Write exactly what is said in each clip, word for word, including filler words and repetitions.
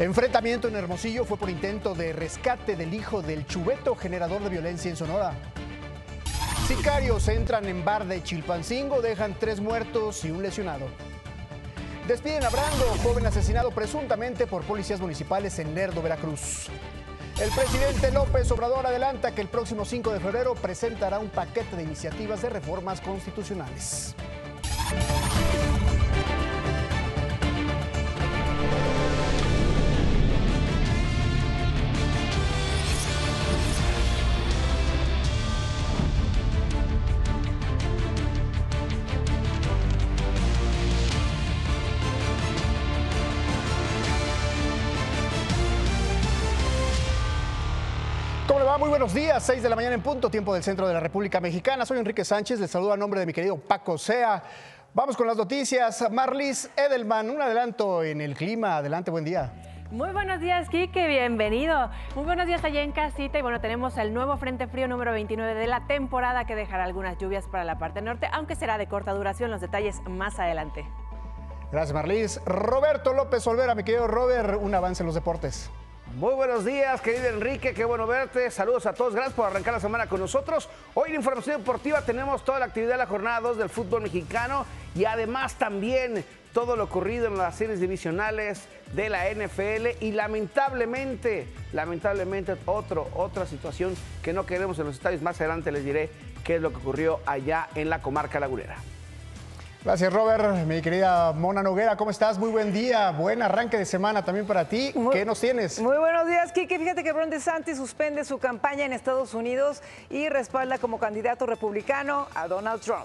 Enfrentamiento en Hermosillo fue por intento de rescate del hijo del Chuveto, generador de violencia en Sonora. Sicarios entran en bar de Chilpancingo, dejan tres muertos y un lesionado. Despiden a Brando, joven asesinado presuntamente por policías municipales en Lerdo, Veracruz. El presidente López Obrador adelanta que el próximo cinco de febrero presentará un paquete de iniciativas de reformas constitucionales. Muy buenos días, seis de la mañana en punto, tiempo del centro de la República Mexicana. Soy Enrique Sánchez, les saludo a nombre de mi querido Paco Sea. Vamos con las noticias. Marlis Edelman, un adelanto en el clima. Adelante, buen día. Muy buenos días, Quique, bienvenido. Muy buenos días allá en casita. Y bueno, tenemos el nuevo Frente Frío número veintinueve de la temporada que dejará algunas lluvias para la parte norte, aunque será de corta duración. Los detalles más adelante. Gracias, Marlis. Roberto López Olvera, mi querido Robert, un avance en los deportes. Muy buenos días, querido Enrique, qué bueno verte. Saludos a todos, gracias por arrancar la semana con nosotros. Hoy en Información Deportiva tenemos toda la actividad de la jornada dos del fútbol mexicano y además también todo lo ocurrido en las series divisionales de la N F L y lamentablemente, lamentablemente otro, otra situación que no queremos en los estadios. Más adelante les diré qué es lo que ocurrió allá en la comarca lagunera. Gracias, Robert. Mi querida Mona Noguera, ¿cómo estás? Muy buen día, buen arranque de semana también para ti. Muy, ¿Qué nos tienes? Muy buenos días, Quique. Fíjate que Ron DeSantis suspende su campaña en Estados Unidos y respalda como candidato republicano a Donald Trump.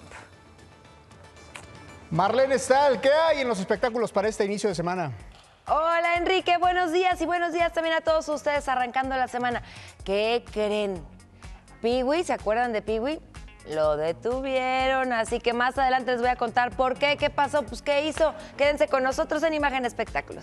Marlene Stahl, ¿qué hay en los espectáculos para este inicio de semana? Hola, Enrique, buenos días y buenos días también a todos ustedes arrancando la semana. ¿Qué creen? Pee-wee, ¿se acuerdan de Pee-wee? Lo detuvieron, así que más adelante les voy a contar por qué, qué pasó, pues qué hizo. Quédense con nosotros en Imagen Espectáculos.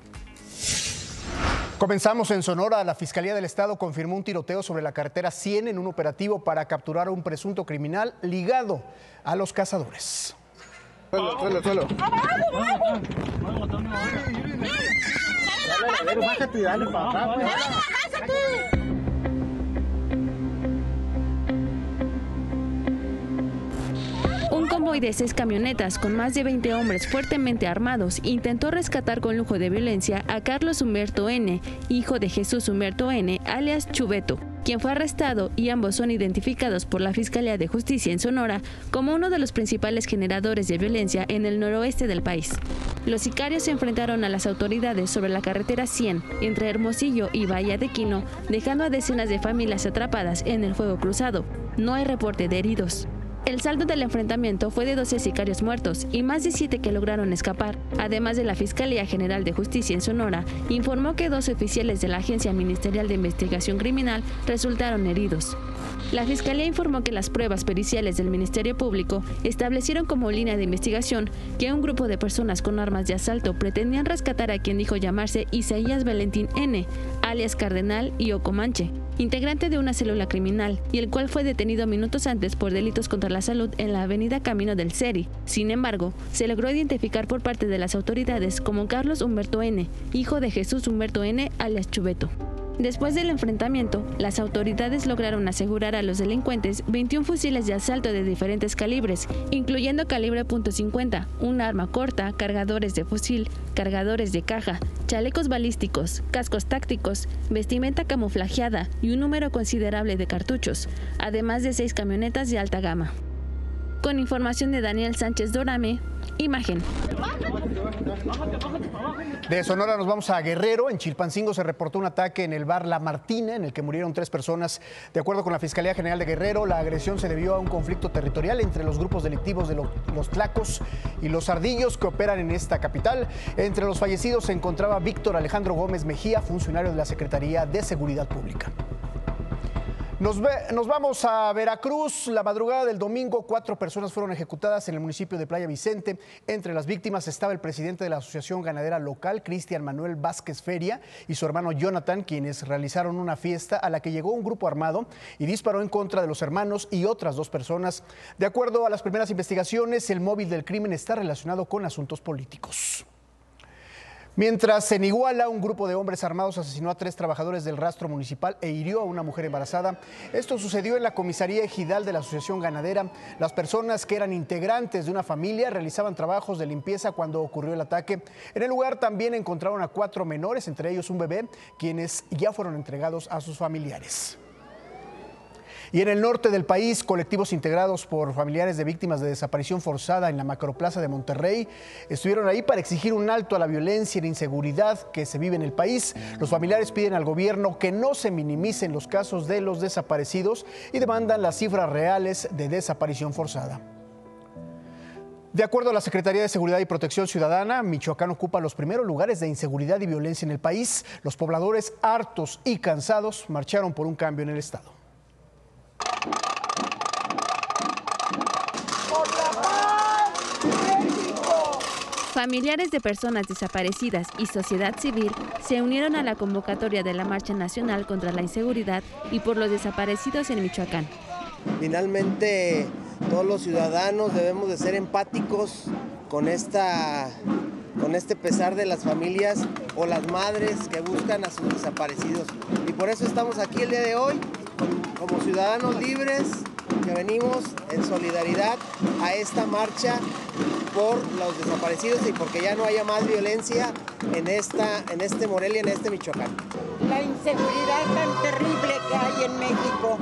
Comenzamos en Sonora. La Fiscalía del Estado confirmó un tiroteo sobre la carretera cien en un operativo para capturar a un presunto criminal ligado a los cazadores. Suelo, suelo, suelo. Dale, bájate y dale para acá. Un convoy de seis camionetas con más de veinte hombres fuertemente armados intentó rescatar con lujo de violencia a Carlos Humberto N., hijo de Jesús Humberto N., alias Chuveto, quien fue arrestado y ambos son identificados por la Fiscalía de Justicia en Sonora como uno de los principales generadores de violencia en el noroeste del país. Los sicarios se enfrentaron a las autoridades sobre la carretera cien entre Hermosillo y Bahía de Quino, dejando a decenas de familias atrapadas en el fuego cruzado. No hay reporte de heridos. El saldo del enfrentamiento fue de doce sicarios muertos y más de siete que lograron escapar. Además de la Fiscalía General de Justicia en Sonora, informó que dos oficiales de la Agencia Ministerial de Investigación Criminal resultaron heridos. La Fiscalía informó que las pruebas periciales del Ministerio Público establecieron como línea de investigación que un grupo de personas con armas de asalto pretendían rescatar a quien dijo llamarse Isaías Valentín N., alias Cardenal y Ocomanche, integrante de una célula criminal, y el cual fue detenido minutos antes por delitos contra la salud en la avenida Camino del Seri. Sin embargo, se logró identificar por parte de las autoridades como Carlos Humberto N., hijo de Jesús Humberto N., alias Chuveto. Después del enfrentamiento, las autoridades lograron asegurar a los delincuentes veintiún fusiles de asalto de diferentes calibres, incluyendo calibre punto cincuenta, un arma corta, cargadores de fusil, cargadores de caja, chalecos balísticos, cascos tácticos, vestimenta camuflajeada y un número considerable de cartuchos, además de seis camionetas de alta gama. Con información de Daniel Sánchez Dorame, Imagen. De Sonora nos vamos a Guerrero. En Chilpancingo se reportó un ataque en el bar La Martina, en el que murieron tres personas. De acuerdo con la Fiscalía General de Guerrero, la agresión se debió a un conflicto territorial entre los grupos delictivos de lo, los Tlacos y los Ardillos que operan en esta capital. Entre los fallecidos se encontraba Víctor Alejandro Gómez Mejía, funcionario de la Secretaría de Seguridad Pública. Nos, ve, nos vamos a Veracruz. La madrugada del domingo, cuatro personas fueron ejecutadas en el municipio de Playa Vicente. Entre las víctimas estaba el presidente de la Asociación Ganadera Local, Cristian Manuel Vázquez Feria, y su hermano Jonathan, quienes realizaron una fiesta a la que llegó un grupo armado y disparó en contra de los hermanos y otras dos personas. De acuerdo a las primeras investigaciones, el móvil del crimen está relacionado con asuntos políticos. Mientras en Iguala un grupo de hombres armados asesinó a tres trabajadores del rastro municipal e hirió a una mujer embarazada. Esto sucedió en la comisaría ejidal de la Asociación Ganadera. Las personas que eran integrantes de una familia realizaban trabajos de limpieza cuando ocurrió el ataque. En el lugar también encontraron a cuatro menores, entre ellos un bebé, quienes ya fueron entregados a sus familiares. Y en el norte del país, colectivos integrados por familiares de víctimas de desaparición forzada en la Macroplaza de Monterrey estuvieron ahí para exigir un alto a la violencia y la inseguridad que se vive en el país. Los familiares piden al gobierno que no se minimicen los casos de los desaparecidos y demandan las cifras reales de desaparición forzada. De acuerdo a la Secretaría de Seguridad y Protección Ciudadana, Michoacán ocupa los primeros lugares de inseguridad y violencia en el país. Los pobladores, hartos y cansados, marcharon por un cambio en el estado. Familiares de personas desaparecidas y sociedad civil se unieron a la convocatoria de la Marcha Nacional contra la Inseguridad y por los Desaparecidos en Michoacán. Finalmente, todos los ciudadanos debemos de ser empáticos con, esta, con este pesar de las familias o las madres que buscan a sus desaparecidos. Y por eso estamos aquí el día de hoy, como ciudadanos libres, que venimos en solidaridad a esta marcha por los desaparecidos y porque ya no haya más violencia en, esta, en este Morelia, en este Michoacán. La inseguridad tan terrible que hay en México,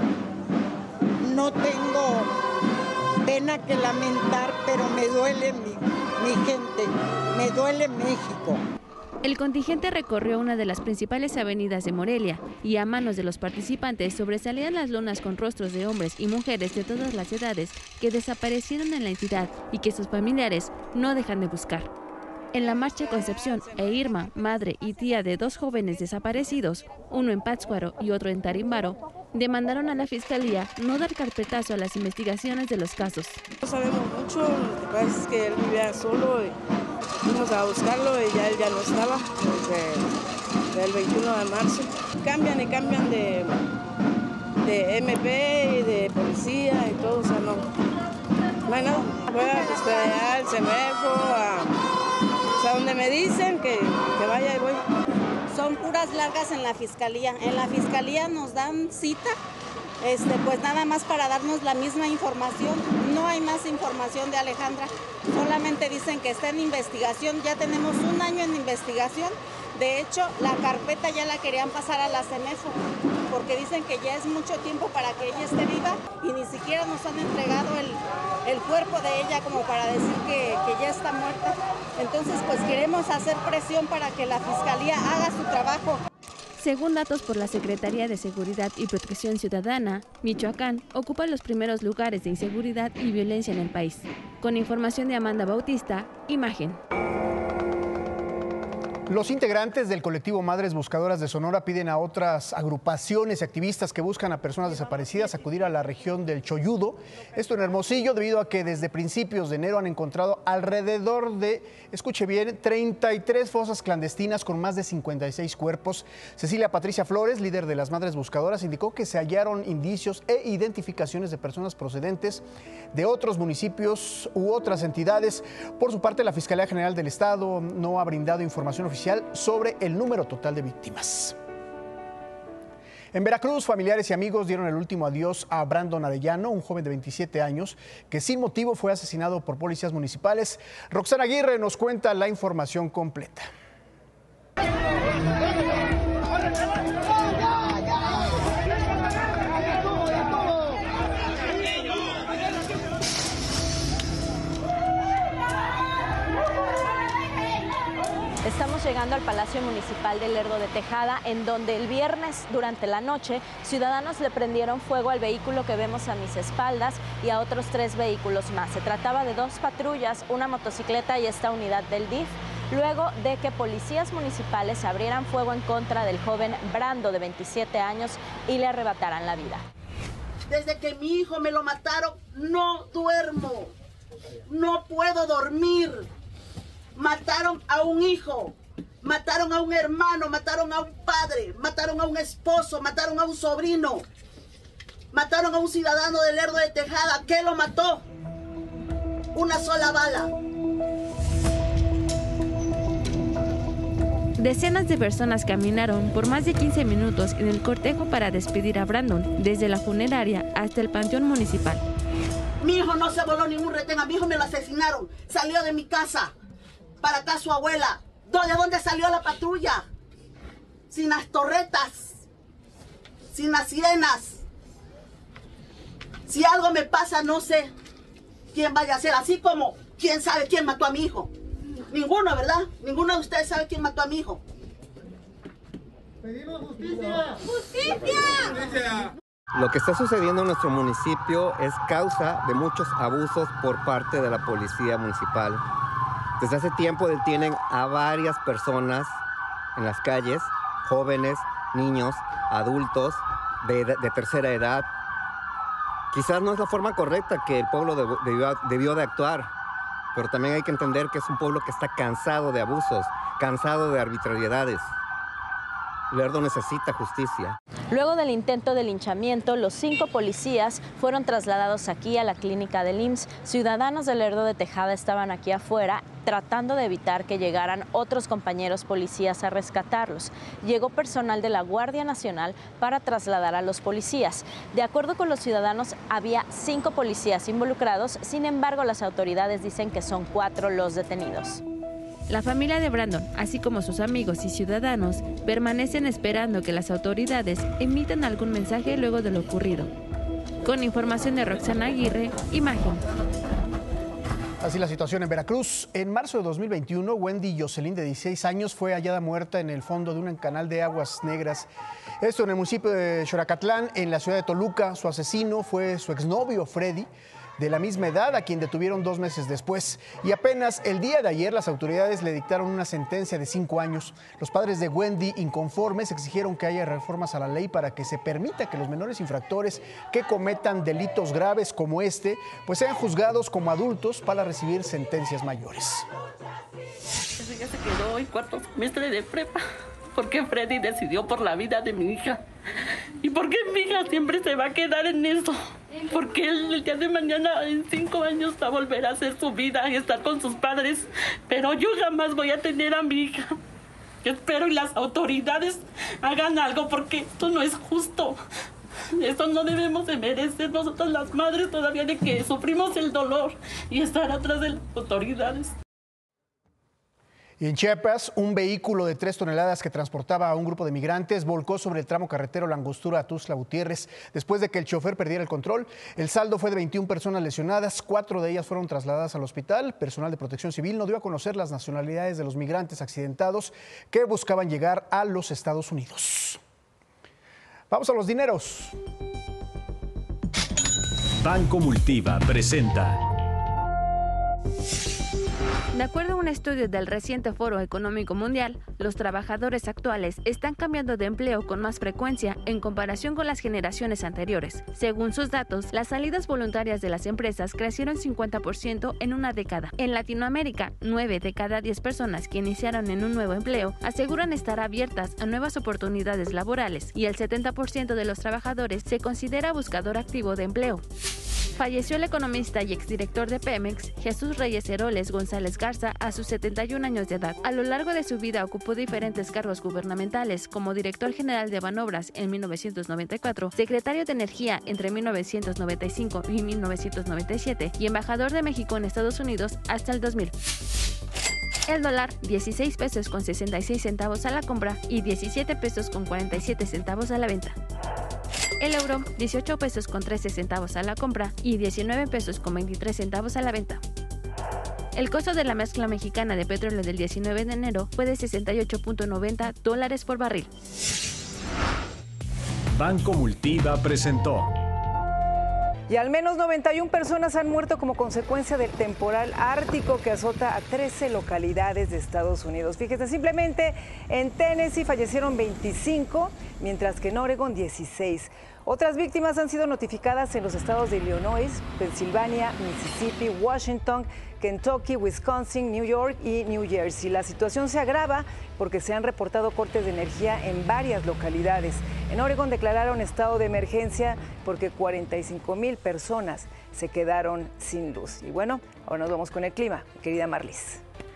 no tengo pena que lamentar, pero me duele mi, mi gente, me duele México. El contingente recorrió una de las principales avenidas de Morelia y a manos de los participantes sobresalían las lonas con rostros de hombres y mujeres de todas las edades que desaparecieron en la entidad y que sus familiares no dejan de buscar. En la marcha, Concepción e Irma, madre y tía de dos jóvenes desaparecidos, uno en Pátzcuaro y otro en Tarímbaro, demandaron a la Fiscalía no dar carpetazo a las investigaciones de los casos. No sabemos mucho, lo que pasa es que él vivía solo y fuimos a buscarlo y ya él ya no estaba desde el veintiuno de marzo. Cambian y cambian de, de M P y de policía y todo, o sea, no, no hay nada. Voy a esperar al CEMEFO, a, o sea, donde me dicen que, que vaya y voy. Son puras largas en la fiscalía. En la fiscalía nos dan cita, este, pues nada más para darnos la misma información. No hay más información de Alejandra. Solamente dicen que está en investigación. Ya tenemos un año en investigación. De hecho, la carpeta ya la querían pasar a la CEMEFO, porque dicen que ya es mucho tiempo para que ella esté viva y ni siquiera nos han entregado el, el cuerpo de ella como para decir que, que ya está muerta. Entonces, pues queremos hacer presión para que la Fiscalía haga su trabajo. Según datos por la Secretaría de Seguridad y Protección Ciudadana, Michoacán ocupa los primeros lugares de inseguridad y violencia en el país. Con información de Amanda Bautista, Imagen. Los integrantes del colectivo Madres Buscadoras de Sonora piden a otras agrupaciones y activistas que buscan a personas desaparecidas acudir a la región del Cholludo. Esto en Hermosillo, debido a que desde principios de enero han encontrado alrededor de, escuche bien, treinta y tres fosas clandestinas con más de cincuenta y seis cuerpos. Cecilia Patricia Flores, líder de las Madres Buscadoras, indicó que se hallaron indicios e identificaciones de personas procedentes de otros municipios u otras entidades. Por su parte, la Fiscalía General del Estado no ha brindado información oficial sobre el número total de víctimas. En Veracruz, familiares y amigos dieron el último adiós a Brandon Arellano, un joven de veintisiete años que sin motivo fue asesinado por policías municipales. Roxana Aguirre nos cuenta la información completa. Estamos llegando al Palacio Municipal de Lerdo de Tejada, en donde el viernes durante la noche ciudadanos le prendieron fuego al vehículo que vemos a mis espaldas y a otros tres vehículos más. Se trataba de dos patrullas, una motocicleta y esta unidad del D I F, luego de que policías municipales abrieran fuego en contra del joven Brando de veintisiete años y le arrebataran la vida. Desde que mi hijo me lo mataron, no duermo, no puedo dormir. Mataron a un hijo, mataron a un hermano, mataron a un padre, mataron a un esposo, mataron a un sobrino, mataron a un ciudadano de Lerdo de Tejada. ¿Qué lo mató? Una sola bala. Decenas de personas caminaron por más de quince minutos en el cortejo para despedir a Brandon, desde la funeraria hasta el panteón municipal. Mi hijo no se voló ningún retén, a mi hijo me lo asesinaron. Salió de mi casa para acá su abuela. ¿De dónde salió la patrulla? Sin las torretas, sin las sienas. Si algo me pasa, no sé quién vaya a ser. Así como, ¿quién sabe quién mató a mi hijo? Ninguno, ¿verdad? Ninguno de ustedes sabe quién mató a mi hijo. ¡Pedimos justicia! ¡Justicia! ¡Justicia! Lo que está sucediendo en nuestro municipio es causa de muchos abusos por parte de la policía municipal. Desde hace tiempo detienen a varias personas en las calles, jóvenes, niños, adultos de, de tercera edad. Quizás no es la forma correcta que el pueblo debió, debió de actuar, pero también hay que entender que es un pueblo que está cansado de abusos, cansado de arbitrariedades. Lerdo necesita justicia. Luego del intento de linchamiento, los cinco policías fueron trasladados aquí a la clínica del I M S S. Ciudadanos de Lerdo de Tejada estaban aquí afuera tratando de evitar que llegaran otros compañeros policías a rescatarlos. Llegó personal de la Guardia Nacional para trasladar a los policías. De acuerdo con los ciudadanos, había cinco policías involucrados, sin embargo, las autoridades dicen que son cuatro los detenidos. La familia de Brandon, así como sus amigos y ciudadanos, permanecen esperando que las autoridades emitan algún mensaje luego de lo ocurrido. Con información de Roxana Aguirre, Imagen. Así la situación en Veracruz. En marzo de dos mil veintiuno, Wendy Jocelyn, de dieciséis años, fue hallada muerta en el fondo de un canal de aguas negras. Esto en el municipio de Xoracatlán, en la ciudad de Toluca. Su asesino fue su exnovio, Freddy, de la misma edad, a quien detuvieron dos meses después. Y apenas el día de ayer las autoridades le dictaron una sentencia de cinco años. Los padres de Wendy, inconformes, exigieron que haya reformas a la ley para que se permita que los menores infractores que cometan delitos graves como este, pues sean juzgados como adultos para recibir sentencias mayores. Ella se quedó en cuarto semestre de prepa porque Freddy decidió por la vida de mi hija. ¿Y por qué mi hija siempre se va a quedar en eso? Porque él el día de mañana, en cinco años, va a volver a hacer su vida y estar con sus padres. Pero yo jamás voy a tener a mi hija. Yo espero y las autoridades hagan algo porque esto no es justo. Esto no debemos de merecer nosotras las madres todavía de que sufrimos el dolor y estar atrás de las autoridades. Y en Chiapas, un vehículo de tres toneladas que transportaba a un grupo de migrantes volcó sobre el tramo carretero La Angostura a Tuxtla Gutiérrez después de que el chofer perdiera el control. El saldo fue de veintiuna personas lesionadas, cuatro de ellas fueron trasladadas al hospital. Personal de Protección Civil no dio a conocer las nacionalidades de los migrantes accidentados que buscaban llegar a los Estados Unidos. Vamos a los dineros. Banco Multiva presenta. De acuerdo a un estudio del reciente Foro Económico Mundial, los trabajadores actuales están cambiando de empleo con más frecuencia en comparación con las generaciones anteriores. Según sus datos, las salidas voluntarias de las empresas crecieron cincuenta por ciento en una década. En Latinoamérica, nueve de cada diez personas que iniciaron en un nuevo empleo aseguran estar abiertas a nuevas oportunidades laborales y el setenta por ciento de los trabajadores se considera buscador activo de empleo. Falleció el economista y exdirector de Pemex, Jesús Reyes Heroles González Garza, a sus setenta y un años de edad. A lo largo de su vida ocupó diferentes cargos gubernamentales, como director general de Banobras en mil novecientos noventa y cuatro, secretario de Energía entre mil novecientos noventa y cinco y mil novecientos noventa y siete y embajador de México en Estados Unidos hasta el dos mil. El dólar, dieciséis pesos con sesenta y seis centavos a la compra y diecisiete pesos con cuarenta y siete centavos a la venta. El euro, dieciocho pesos con trece centavos a la compra y diecinueve pesos con veintitrés centavos a la venta. El costo de la mezcla mexicana de petróleo del diecinueve de enero fue de sesenta y ocho punto noventa dólares por barril. Banco Multiva presentó. Y al menos noventa y una personas han muerto como consecuencia del temporal ártico que azota a trece localidades de Estados Unidos. Fíjese, simplemente en Tennessee fallecieron veinticinco, mientras que en Oregon dieciséis. Otras víctimas han sido notificadas en los estados de Illinois, Pensilvania, Mississippi, Washington, Kentucky, Wisconsin, New York y New Jersey. La situación se agrava porque se han reportado cortes de energía en varias localidades. En Oregon declararon estado de emergencia porque cuarenta y cinco mil personas se quedaron sin luz. Y bueno, ahora nos vamos con el clima, querida Marlis.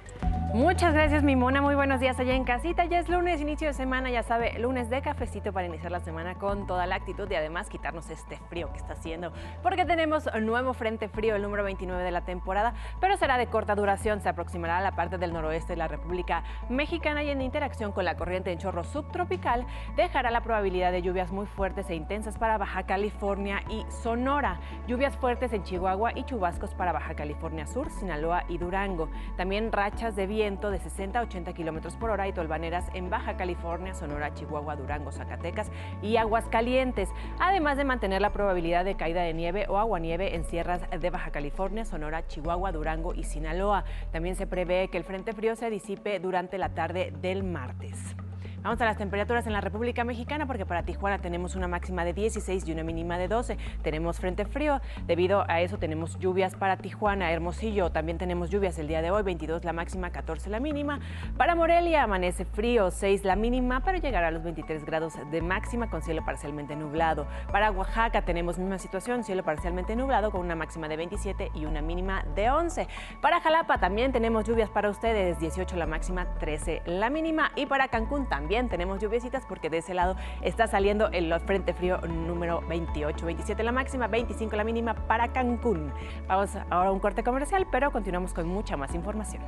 Muchas gracias, mi mona. Muy buenos días allá en casita. Ya es lunes, inicio de semana, ya sabe, lunes de cafecito para iniciar la semana con toda la actitud y además quitarnos este frío que está haciendo, porque tenemos un nuevo frente frío, el número veintinueve de la temporada, pero será de corta duración. Se aproximará a la parte del noroeste de la República Mexicana y en interacción con la corriente en chorro subtropical dejará la probabilidad de lluvias muy fuertes e intensas para Baja California y Sonora. Lluvias fuertes en Chihuahua y chubascos para Baja California Sur, Sinaloa y Durango. También rachas de viento de sesenta a ochenta kilómetros por hora y tolvaneras en Baja California, Sonora, Chihuahua, Durango, Zacatecas y Aguascalientes, además de mantener la probabilidad de caída de nieve o aguanieve en sierras de Baja California, Sonora, Chihuahua, Durango y Sinaloa. También se prevé que el frente frío se disipe durante la tarde del martes. Vamos a las temperaturas en la República Mexicana, porque para Tijuana tenemos una máxima de dieciséis y una mínima de doce. Tenemos frente frío, debido a eso tenemos lluvias para Tijuana. Hermosillo, también tenemos lluvias el día de hoy, veintidós la máxima, catorce la mínima. Para Morelia amanece frío, seis la mínima, pero llegará a los veintitrés grados de máxima con cielo parcialmente nublado. Para Oaxaca tenemos misma situación, cielo parcialmente nublado con una máxima de veintisiete y una mínima de once. Para Jalapa también tenemos lluvias para ustedes, dieciocho la máxima, trece la mínima. Y para Cancún también Bien, tenemos lluviecitas porque de ese lado está saliendo el frente frío número veintiocho, veintisiete la máxima, veinticinco la mínima para Cancún. Vamos ahora a un corte comercial, pero continuamos con mucha más información.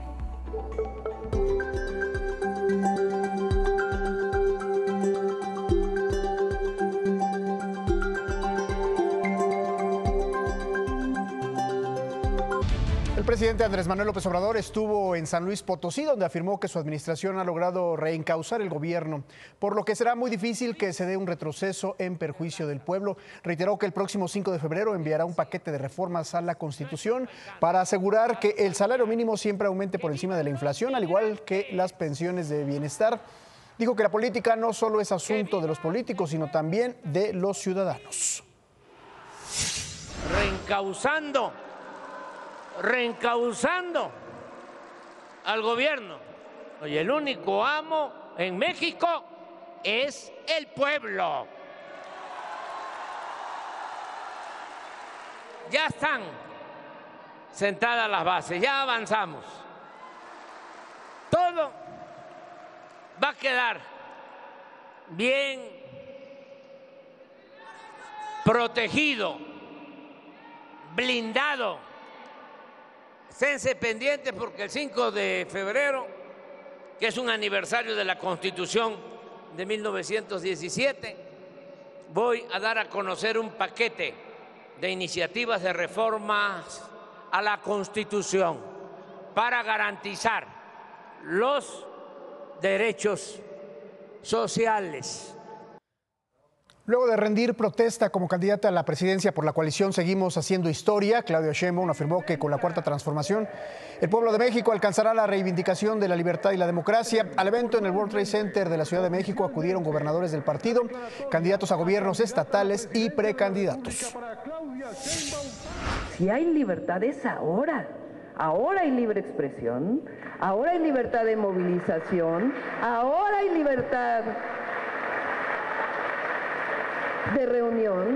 El presidente Andrés Manuel López Obrador estuvo en San Luis Potosí, donde afirmó que su administración ha logrado reencauzar el gobierno, por lo que será muy difícil que se dé un retroceso en perjuicio del pueblo. Reiteró que el próximo cinco de febrero enviará un paquete de reformas a la Constitución para asegurar que el salario mínimo siempre aumente por encima de la inflación, al igual que las pensiones de bienestar. Dijo que la política no solo es asunto de los políticos, sino también de los ciudadanos. Reencauzando. reencauzando al gobierno. Y el único amo en México es el pueblo. Ya están sentadas las bases, ya avanzamos. Todo va a quedar bien protegido, blindado. Esténse pendientes porque el cinco de febrero, que es un aniversario de la Constitución de mil novecientos diecisiete, voy a dar a conocer un paquete de iniciativas de reformas a la Constitución para garantizar los derechos sociales. Luego de rendir protesta como candidata a la presidencia por la coalición Seguimos Haciendo Historia, Claudia Sheinbaum afirmó que con la Cuarta Transformación el pueblo de México alcanzará la reivindicación de la libertad y la democracia. Al evento en el World Trade Center de la Ciudad de México acudieron gobernadores del partido, candidatos a gobiernos estatales y precandidatos. Si hay libertad es ahora. Ahora hay libre expresión, ahora hay libertad de movilización, ahora hay libertad de reunión.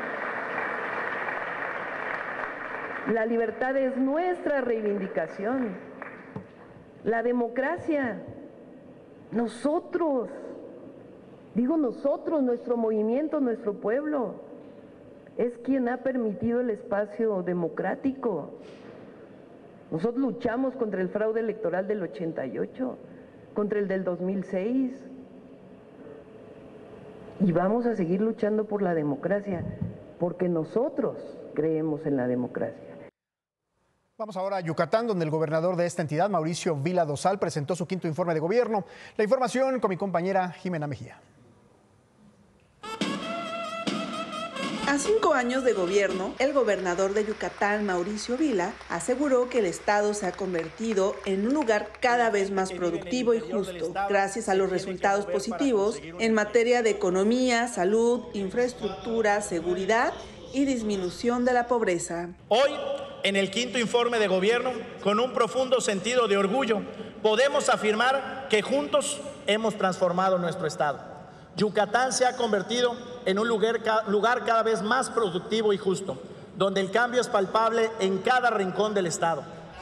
La libertad es nuestra reivindicación. La democracia, nosotros, digo nosotros, nuestro movimiento, nuestro pueblo, es quien ha permitido el espacio democrático. Nosotros luchamos contra el fraude electoral del ochenta y ocho, contra el del dos mil seis. Y vamos a seguir luchando por la democracia, porque nosotros creemos en la democracia. Vamos ahora a Yucatán, donde el gobernador de esta entidad, Mauricio Vila Dosal, presentó su quinto informe de gobierno. La información con mi compañera Jimena Mejía. A cinco años de gobierno, el gobernador de Yucatán, Mauricio Vila, aseguró que el estado se ha convertido en un lugar cada vez más productivo y justo, gracias a los resultados positivos en materia de economía, salud, infraestructura, seguridad y disminución de la pobreza. Hoy, en el quinto informe de gobierno, con un profundo sentido de orgullo, podemos afirmar que juntos hemos transformado nuestro estado. Yucatán se ha convertido en un lugar, lugar cada vez más productivo y justo, donde el cambio es palpable en cada rincón del estado.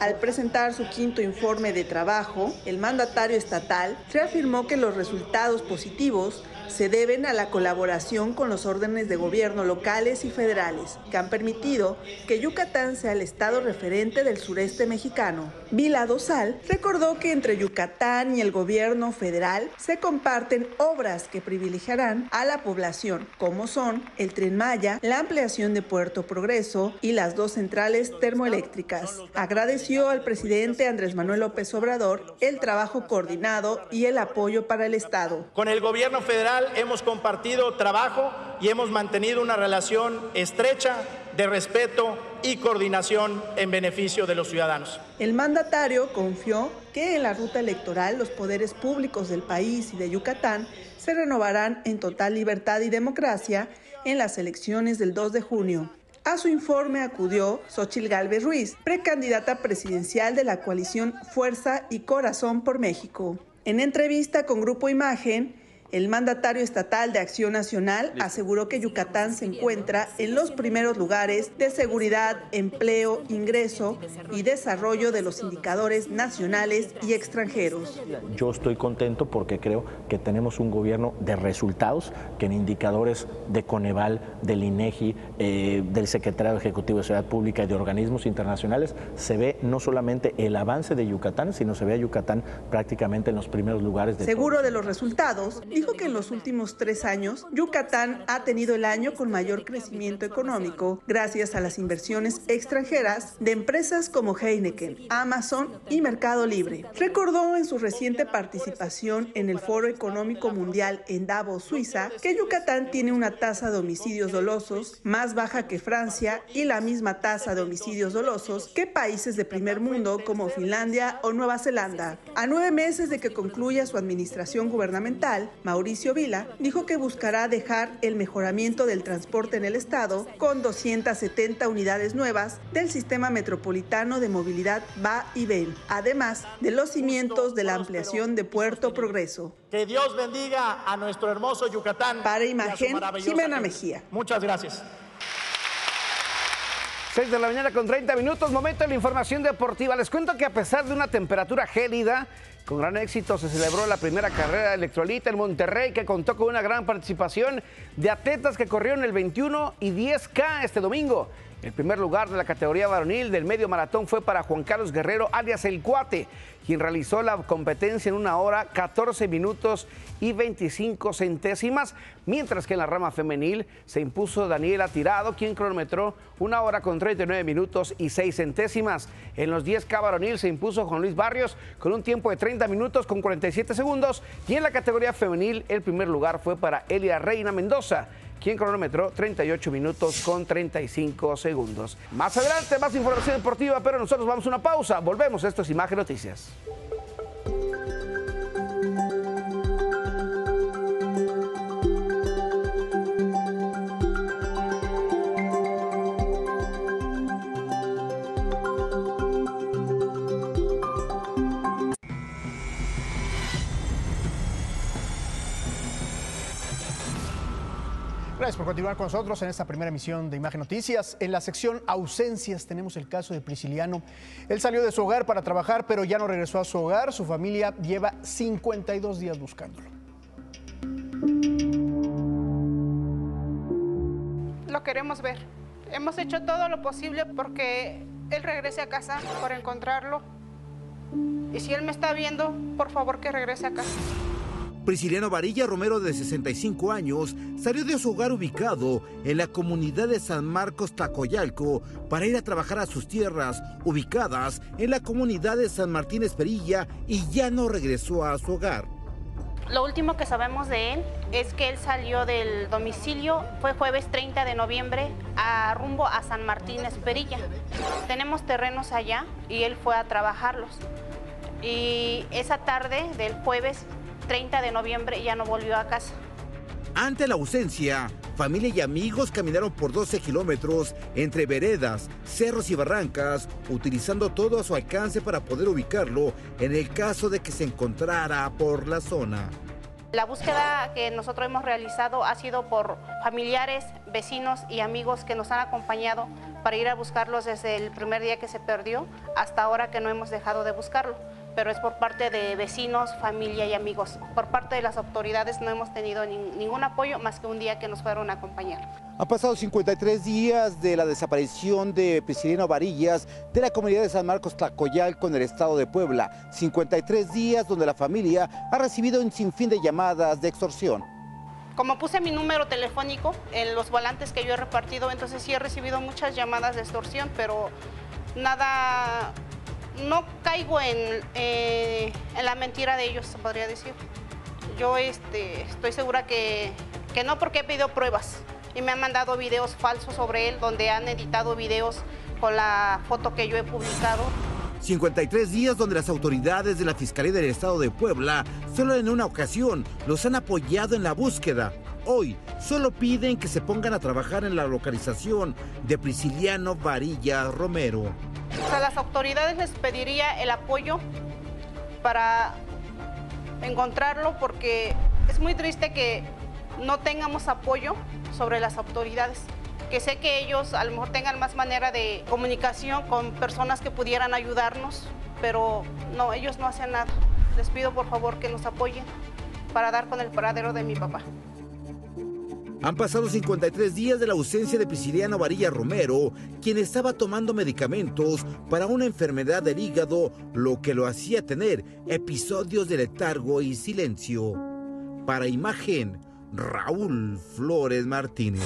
Al presentar su quinto informe de trabajo, el mandatario estatal reafirmó que los resultados positivos se deben a la colaboración con los órdenes de gobierno locales y federales, que han permitido que Yucatán sea el estado referente del sureste mexicano. Vila Dosal recordó que entre Yucatán y el gobierno federal se comparten obras que privilegiarán a la población, como son el Tren Maya, la ampliación de Puerto Progreso y las dos centrales termoeléctricas. Agradeció al presidente Andrés Manuel López Obrador el trabajo coordinado y el apoyo para el estado. Con el gobierno federal hemos compartido trabajo y hemos mantenido una relación estrecha de respeto y coordinación en beneficio de los ciudadanos. El mandatario confió que en la ruta electoral los poderes públicos del país y de Yucatán se renovarán en total libertad y democracia en las elecciones del dos de junio. A su informe acudió Xóchitl Gálvez Ruiz, precandidata presidencial de la coalición Fuerza y Corazón por México. En entrevista con Grupo Imagen, el mandatario estatal de Acción Nacional aseguró que Yucatán se encuentra en los primeros lugares de seguridad, empleo, ingreso y desarrollo de los indicadores nacionales y extranjeros. Yo estoy contento porque creo que tenemos un gobierno de resultados, que en indicadores de Coneval, del INEGI, eh, del Secretariado Ejecutivo de Seguridad Pública y de organismos internacionales se ve no solamente el avance de Yucatán, sino se ve a Yucatán prácticamente en los primeros lugares de Seguro todos. de los resultados, dijo que en los últimos tres años, Yucatán ha tenido el año con mayor crecimiento económico gracias a las inversiones extranjeras de empresas como Heineken, Amazon y Mercado Libre. Recordó en su reciente participación en el Foro Económico Mundial en Davos, Suiza, que Yucatán tiene una tasa de homicidios dolosos más baja que Francia y la misma tasa de homicidios dolosos que países de primer mundo como Finlandia o Nueva Zelanda. A nueve meses de que concluya su administración gubernamental, Mauricio Vila dijo que buscará dejar el mejoramiento del transporte en el estado con doscientas setenta unidades nuevas del sistema metropolitano de movilidad va y ven, además de los cimientos de la ampliación de Puerto Progreso. Que Dios bendiga a nuestro hermoso Yucatán. Para Imagen, Jimena gente. Mejía. Muchas gracias. seis de la mañana con treinta minutos, momento de la información deportiva. Les cuento que a pesar de una temperatura gélida, con gran éxito se celebró la primera carrera de electrolita en Monterrey, que contó con una gran participación de atletas que corrieron el veintiuno y diez K este domingo. El primer lugar de la categoría varonil del medio maratón fue para Juan Carlos Guerrero, alias El Cuate, quien realizó la competencia en una hora, catorce minutos y veinticinco centésimas, mientras que en la rama femenil se impuso Daniela Tirado, quien cronometró una hora con treinta y nueve minutos y seis centésimas. En los diez K varonil se impuso Juan Luis Barrios con un tiempo de treinta minutos con cuarenta y siete segundos, y en la categoría femenil el primer lugar fue para Elia Reina Mendoza, quien cronometró treinta y ocho minutos con treinta y cinco segundos. Más adelante, más información deportiva, pero nosotros vamos a una pausa. Volvemos, esto es Imagen Noticias. Gracias por continuar con nosotros en esta primera emisión de Imagen Noticias. En la sección ausencias tenemos el caso de Prisciliano. Él salió de su hogar para trabajar, pero ya no regresó a su hogar. Su familia lleva cincuenta y dos días buscándolo. Lo queremos ver. Hemos hecho todo lo posible porque él regrese a casa, por encontrarlo. Y si él me está viendo, por favor que regrese a casa. Prisciliano Varilla Romero, de sesenta y cinco años, salió de su hogar ubicado en la comunidad de San Marcos, Tlacoyalco, para ir a trabajar a sus tierras, ubicadas en la comunidad de San Martín Esperilla, y ya no regresó a su hogar. Lo último que sabemos de él es que él salió del domicilio, fue jueves treinta de noviembre, a rumbo a San Martín Esperilla. Tenemos terrenos allá y él fue a trabajarlos. Y esa tarde del jueves treinta de noviembre ya no volvió a casa. Ante la ausencia, familia y amigos caminaron por doce kilómetros entre veredas, cerros y barrancas, utilizando todo a su alcance para poder ubicarlo en el caso de que se encontrara por la zona. La búsqueda que nosotros hemos realizado ha sido por familiares, vecinos y amigos que nos han acompañado para ir a buscarlos desde el primer día que se perdió hasta ahora que no hemos dejado de buscarlo. Pero es por parte de vecinos, familia y amigos. Por parte de las autoridades no hemos tenido ni, ningún apoyo más que un día que nos fueron a acompañar. Han pasado cincuenta y tres días de la desaparición de Prisciliano Varillas de la comunidad de San Marcos Tlacoyalco en el estado de Puebla. cincuenta y tres días donde la familia ha recibido un sinfín de llamadas de extorsión. Como puse mi número telefónico en los volantes que yo he repartido, entonces sí he recibido muchas llamadas de extorsión, pero nada... No caigo en, eh, en la mentira de ellos, se podría decir. Yo este, estoy segura que, que no, porque he pedido pruebas y me han mandado videos falsos sobre él, donde han editado videos con la foto que yo he publicado. cincuenta y tres días donde las autoridades de la Fiscalía del Estado de Puebla solo en una ocasión los han apoyado en la búsqueda. Hoy solo piden que se pongan a trabajar en la localización de Prisciliano Varillas Romero. A las autoridades les pediría el apoyo para encontrarlo, porque es muy triste que no tengamos apoyo sobre las autoridades, que sé que ellos a lo mejor tengan más manera de comunicación con personas que pudieran ayudarnos, pero no, ellos no hacen nada. Les pido por favor que nos apoyen para dar con el paradero de mi papá. Han pasado cincuenta y tres días de la ausencia de Prisciliano Varillas Romero, quien estaba tomando medicamentos para una enfermedad del hígado, lo que lo hacía tener episodios de letargo y silencio. Para Imagen, Raúl Flores Martínez.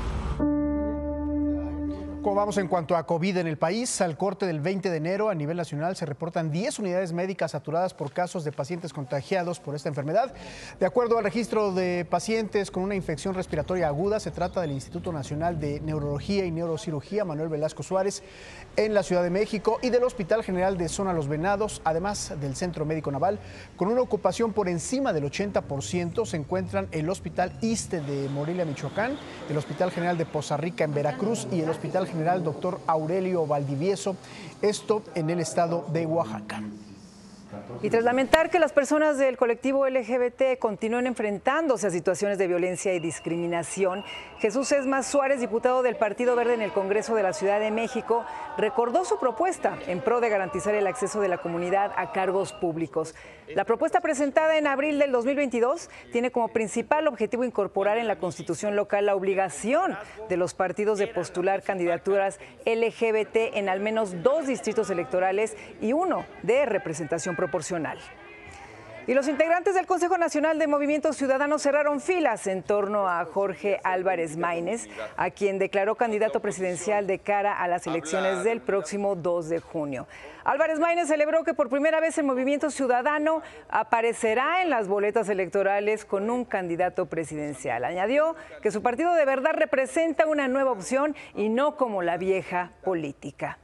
¿Cómo vamos en cuanto a COVID en el país? Al corte del veinte de enero a nivel nacional se reportan diez unidades médicas saturadas por casos de pacientes contagiados por esta enfermedad. De acuerdo al registro de pacientes con una infección respiratoria aguda, se trata del Instituto Nacional de Neurología y Neurocirugía Manuel Velasco Suárez en la Ciudad de México y del Hospital General de Zona Los Venados, además del Centro Médico Naval. Con una ocupación por encima del ochenta por ciento se encuentran el Hospital Iste de Morelia, Michoacán, el Hospital General de Poza Rica en Veracruz y el Hospital General Doctor Aurelio Valdivieso, esto en el estado de Oaxaca. Y tras lamentar que las personas del colectivo L G B T continúen enfrentándose a situaciones de violencia y discriminación, Jesús Esmas Suárez, diputado del Partido Verde en el Congreso de la Ciudad de México, recordó su propuesta en pro de garantizar el acceso de la comunidad a cargos públicos. La propuesta presentada en abril del dos mil veintidós tiene como principal objetivo incorporar en la Constitución local la obligación de los partidos de postular candidaturas L G B T en al menos dos distritos electorales y uno de representación proporcional. Y los integrantes del Consejo Nacional de Movimiento Ciudadano cerraron filas en torno a Jorge Álvarez Maínez, a quien declaró candidato presidencial de cara a las elecciones del próximo dos de junio. Álvarez Maínez celebró que por primera vez el Movimiento Ciudadano aparecerá en las boletas electorales con un candidato presidencial. Añadió que su partido de verdad representa una nueva opción y no como la vieja política.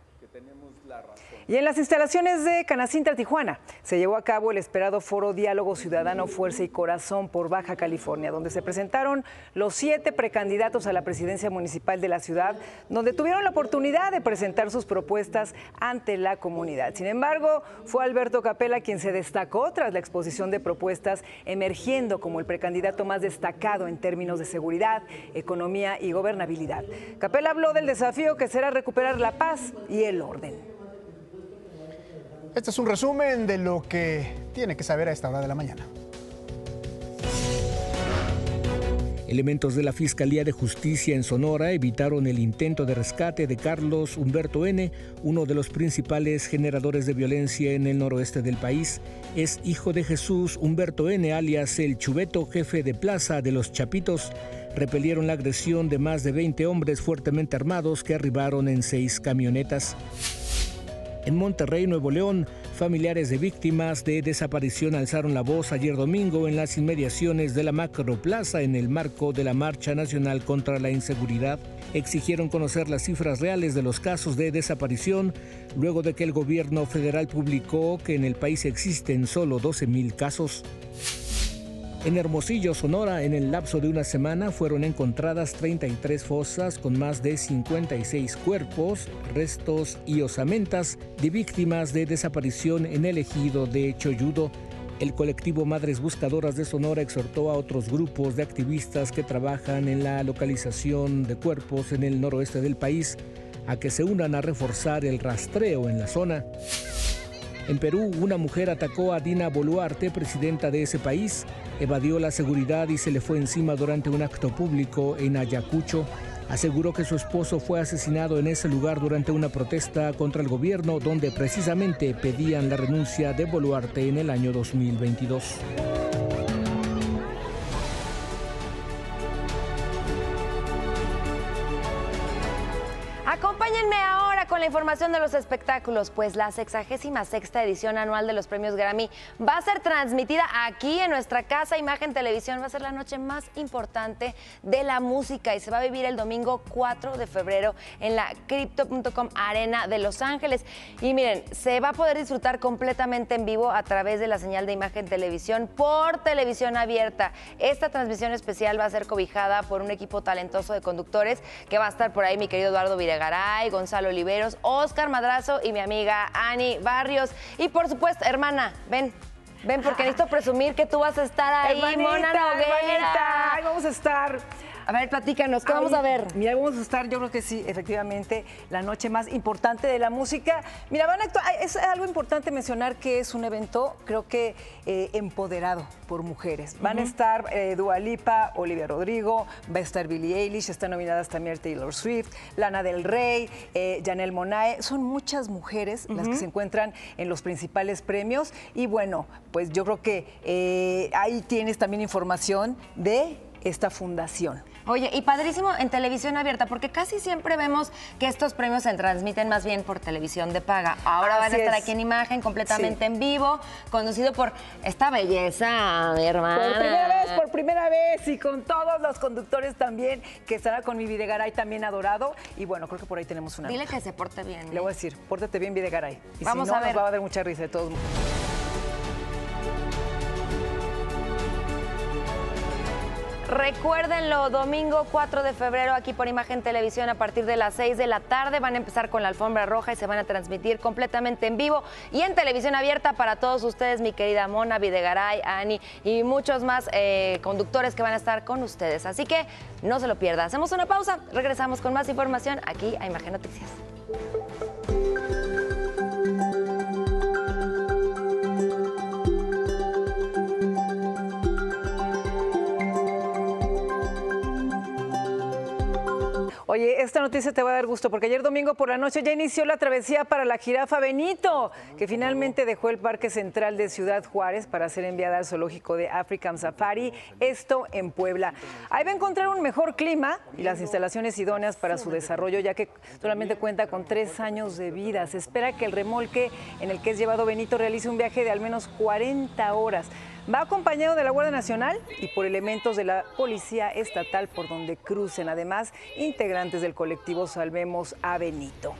Y en las instalaciones de Canacintra, Tijuana, se llevó a cabo el esperado foro Diálogo Ciudadano Fuerza y Corazón por Baja California, donde se presentaron los siete precandidatos a la presidencia municipal de la ciudad, donde tuvieron la oportunidad de presentar sus propuestas ante la comunidad. Sin embargo, fue Alberto Capella quien se destacó tras la exposición de propuestas, emergiendo como el precandidato más destacado en términos de seguridad, economía y gobernabilidad. Capella habló del desafío que será recuperar la paz y el orden. Este es un resumen de lo que tiene que saber a esta hora de la mañana. Elementos de la Fiscalía de Justicia en Sonora evitaron el intento de rescate de Carlos Humberto N., uno de los principales generadores de violencia en el noroeste del país. Es hijo de Jesús Humberto N., alias El Chuveto, jefe de plaza de Los Chapitos. Repelieron la agresión de más de veinte hombres fuertemente armados que arribaron en seis camionetas. En Monterrey, Nuevo León, familiares de víctimas de desaparición alzaron la voz ayer domingo en las inmediaciones de la Macroplaza en el marco de la Marcha Nacional contra la Inseguridad. Exigieron conocer las cifras reales de los casos de desaparición luego de que el gobierno federal publicó que en el país existen solo doce mil casos. En Hermosillo, Sonora, en el lapso de una semana fueron encontradas treinta y tres fosas con más de cincuenta y seis cuerpos, restos y osamentas de víctimas de desaparición en el ejido de Choyudo. El colectivo Madres Buscadoras de Sonora exhortó a otros grupos de activistas que trabajan en la localización de cuerpos en el noroeste del país a que se unan a reforzar el rastreo en la zona. En Perú, una mujer atacó a Dina Boluarte, presidenta de ese país, evadió la seguridad y se le fue encima durante un acto público en Ayacucho. Aseguró que su esposo fue asesinado en ese lugar durante una protesta contra el gobierno, donde precisamente pedían la renuncia de Boluarte en el año dos mil veintidós. Acompáñenme ahora con la información de los espectáculos, pues la sexagésima sexta edición anual de los premios Grammy va a ser transmitida aquí en nuestra casa. Imagen Televisión va a ser la noche más importante de la música y se va a vivir el domingo cuatro de febrero en la Crypto punto com Arena de Los Ángeles. Y miren, se va a poder disfrutar completamente en vivo a través de la señal de Imagen Televisión por televisión abierta. Esta transmisión especial va a ser cobijada por un equipo talentoso de conductores que va a estar por ahí mi querido Eduardo Videgaray, Gonzalo Oliveros, Oscar Madrazo y mi amiga Ani Barrios. Y por supuesto, hermana, ven. Ven, porque necesito presumir que tú vas a estar ahí, hermanita, Mona Noguera. Hermanita, ahí vamos a estar. A ver, platícanos, ¿qué vamos a ver? Mira, vamos a estar, yo creo que sí, efectivamente, la noche más importante de la música. Mira, van a actuar, es algo importante mencionar que es un evento, creo que eh, empoderado por mujeres. Van uh-huh. a estar eh, Dua Lipa, Olivia Rodrigo, va a estar Billie Eilish, están nominadas también Taylor Swift, Lana del Rey, eh, Janelle Monáe. Son muchas mujeres uh-huh. las que se encuentran en los principales premios. Y bueno, pues yo creo que eh, ahí tienes también información de esta fundación. Oye, y padrísimo en televisión abierta, porque casi siempre vemos que estos premios se transmiten más bien por televisión de paga. Ahora Así van a estar es. aquí en imagen, completamente sí. en vivo, conducido por esta belleza, mi hermana. Por primera vez, por primera vez, y con todos los conductores también, que estará con mi Videgaray también adorado. Y bueno, creo que por ahí tenemos una Dile nota. que se porte bien. ¿eh? Le voy a decir, pórtate bien, Videgaray. Y Vamos si no, a ver. nos va a dar mucha risa de todos modos. Recuérdenlo, domingo cuatro de febrero aquí por Imagen Televisión a partir de las seis de la tarde. Van a empezar con la alfombra roja y se van a transmitir completamente en vivo y en televisión abierta para todos ustedes, mi querida Mona, Videgaray, Ani y muchos más eh, conductores que van a estar con ustedes. Así que no se lo pierda. Hacemos una pausa, regresamos con más información aquí a Imagen Noticias. Oye, esta noticia te va a dar gusto porque ayer domingo por la noche ya inició la travesía para la jirafa Benito, que finalmente dejó el Parque Central de Ciudad Juárez para ser enviada al zoológico de African Safari, esto en Puebla. Ahí va a encontrar un mejor clima y las instalaciones idóneas para su desarrollo, ya que solamente cuenta con tres años de vida. Se espera que el remolque en el que es llevado Benito realice un viaje de al menos cuarenta horas. Va acompañado de la Guardia Nacional y por elementos de la Policía Estatal por donde crucen, además integrantes del colectivo Salvemos a Benito.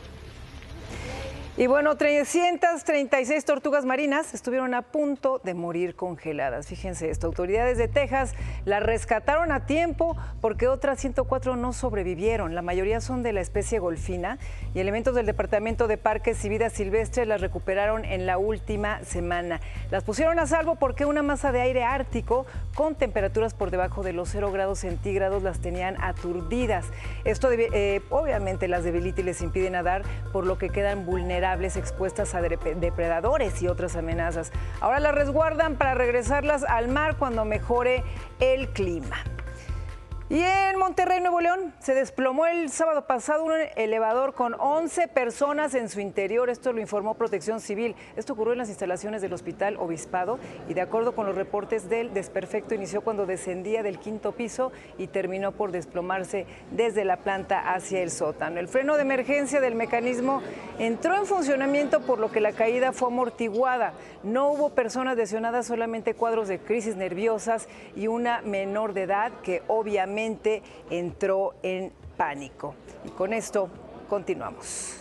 Y bueno, trescientas treinta y seis tortugas marinas estuvieron a punto de morir congeladas. Fíjense esto, autoridades de Texas las rescataron a tiempo porque otras ciento cuatro no sobrevivieron. La mayoría son de la especie golfina y elementos del Departamento de Parques y Vida Silvestre las recuperaron en la última semana. Las pusieron a salvo porque una masa de aire ártico con temperaturas por debajo de los cero grados centígrados las tenían aturdidas. Esto eh, obviamente las debilita y les impide nadar, por lo que quedan vulnerables, expuestas a depredadores y otras amenazas. Ahora las resguardan para regresarlas al mar cuando mejore el clima. Y en Monterrey, Nuevo León, se desplomó el sábado pasado un elevador con once personas en su interior. Esto lo informó Protección Civil. Esto ocurrió en las instalaciones del Hospital Obispado y de acuerdo con los reportes del desperfecto inició cuando descendía del quinto piso y terminó por desplomarse desde la planta hacia el sótano. El freno de emergencia del mecanismo entró en funcionamiento, por lo que la caída fue amortiguada. No hubo personas lesionadas, solamente cuadros de crisis nerviosas y una menor de edad que obviamente entró en pánico. Y con esto continuamos.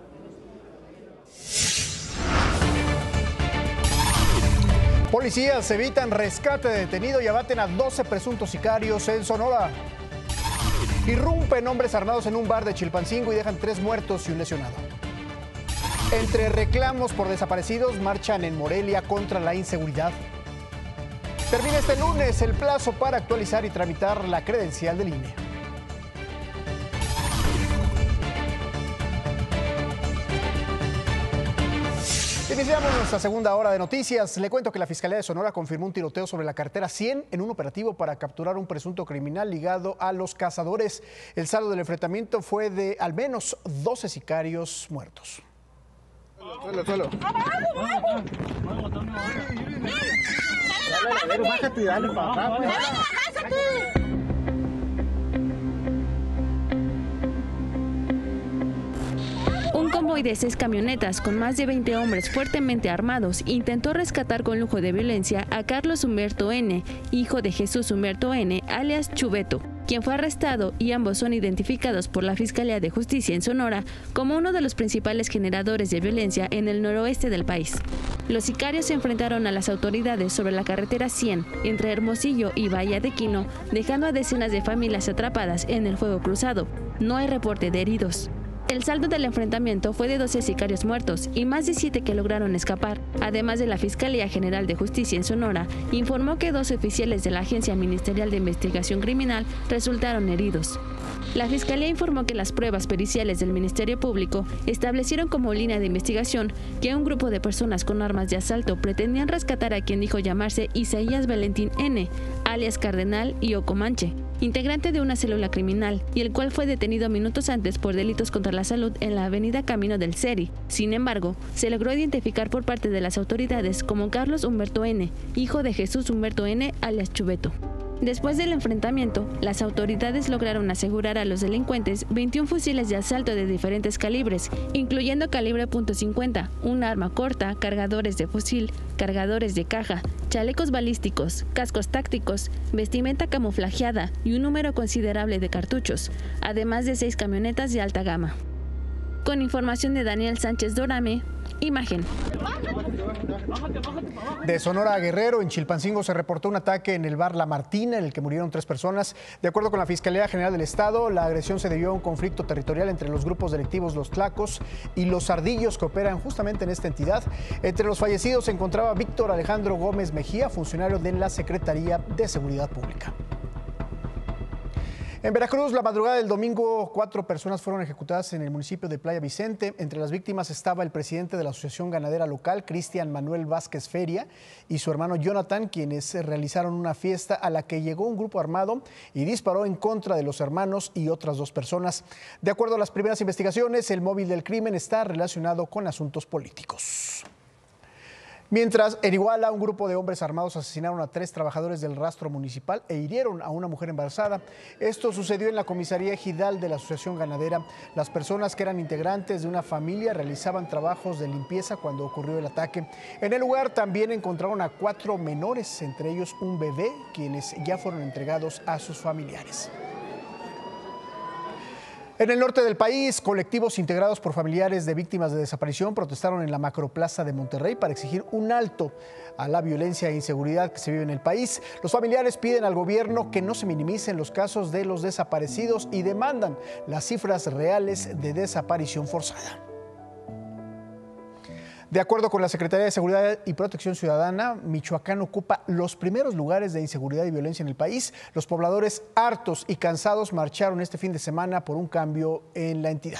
Policías evitan rescate de detenido y abaten a doce presuntos sicarios en Sonora. Irrumpen hombres armados en un bar de Chilpancingo y dejan tres muertos y un lesionado. Entre reclamos por desaparecidos, marchan en Morelia contra la inseguridad. Termina este lunes el plazo para actualizar y tramitar la credencial del I N E. Iniciamos nuestra segunda hora de noticias. Le cuento que la Fiscalía de Sonora confirmó un tiroteo sobre la carretera cien en un operativo para capturar un presunto criminal ligado a los cazadores. El saldo del enfrentamiento fue de al menos doce sicarios muertos. Suelo, suelo. Bájate y dale para acá. Un convoy de seis camionetas con más de veinte hombres fuertemente armados intentó rescatar con lujo de violencia a Carlos Humberto N., hijo de Jesús Humberto N., alias Chuveto, quien fue arrestado, y ambos son identificados por la Fiscalía de Justicia en Sonora como uno de los principales generadores de violencia en el noroeste del país. Los sicarios se enfrentaron a las autoridades sobre la carretera cien entre Hermosillo y Bahía de Quino, dejando a decenas de familias atrapadas en el fuego cruzado. No hay reporte de heridos. El saldo del enfrentamiento fue de doce sicarios muertos y más de siete que lograron escapar. Además de la Fiscalía General de Justicia en Sonora, informó que dos oficiales de la Agencia Ministerial de Investigación Criminal resultaron heridos. La Fiscalía informó que las pruebas periciales del Ministerio Público establecieron como línea de investigación que un grupo de personas con armas de asalto pretendían rescatar a quien dijo llamarse Isaías Valentín N., alias Cardenal y Ocomanche, integrante de una célula criminal, y el cual fue detenido minutos antes por delitos contra la salud en la avenida Camino del Seri. Sin embargo, se logró identificar por parte de las autoridades como Carlos Humberto N., hijo de Jesús Humberto N., alias Chuveto. Después del enfrentamiento, las autoridades lograron asegurar a los delincuentes veintiún fusiles de asalto de diferentes calibres, incluyendo calibre punto cincuenta, un arma corta, cargadores de fusil, cargadores de caja, chalecos balísticos, cascos tácticos, vestimenta camuflajeada y un número considerable de cartuchos, además de seis camionetas de alta gama. Con información de Daniel Sánchez Dorame, Imagen. De Sonora a Guerrero, en Chilpancingo se reportó un ataque en el bar La Martina, en el que murieron tres personas. De acuerdo con la Fiscalía General del Estado, la agresión se debió a un conflicto territorial entre los grupos delictivos Los Tlacos y Los Ardillos, que operan justamente en esta entidad. Entre los fallecidos se encontraba Víctor Alejandro Gómez Mejía, funcionario de la Secretaría de Seguridad Pública. En Veracruz, la madrugada del domingo, cuatro personas fueron ejecutadas en el municipio de Playa Vicente. Entre las víctimas estaba el presidente de la Asociación Ganadera Local, Cristian Manuel Vázquez Feria, y su hermano Jonathan, quienes realizaron una fiesta a la que llegó un grupo armado y disparó en contra de los hermanos y otras dos personas. De acuerdo a las primeras investigaciones, el móvil del crimen está relacionado con asuntos políticos. Mientras, en Iguala, un grupo de hombres armados asesinaron a tres trabajadores del rastro municipal e hirieron a una mujer embarazada. Esto sucedió en la comisaría ejidal de la Asociación Ganadera. Las personas, que eran integrantes de una familia, realizaban trabajos de limpieza cuando ocurrió el ataque. En el lugar también encontraron a cuatro menores, entre ellos un bebé, quienes ya fueron entregados a sus familiares. En el norte del país, colectivos integrados por familiares de víctimas de desaparición protestaron en la Macroplaza de Monterrey para exigir un alto a la violencia e inseguridad que se vive en el país. Los familiares piden al gobierno que no se minimicen los casos de los desaparecidos y demandan las cifras reales de desaparición forzada. De acuerdo con la Secretaría de Seguridad y Protección Ciudadana, Michoacán ocupa los primeros lugares de inseguridad y violencia en el país. Los pobladores, hartos y cansados, marcharon este fin de semana por un cambio en la entidad.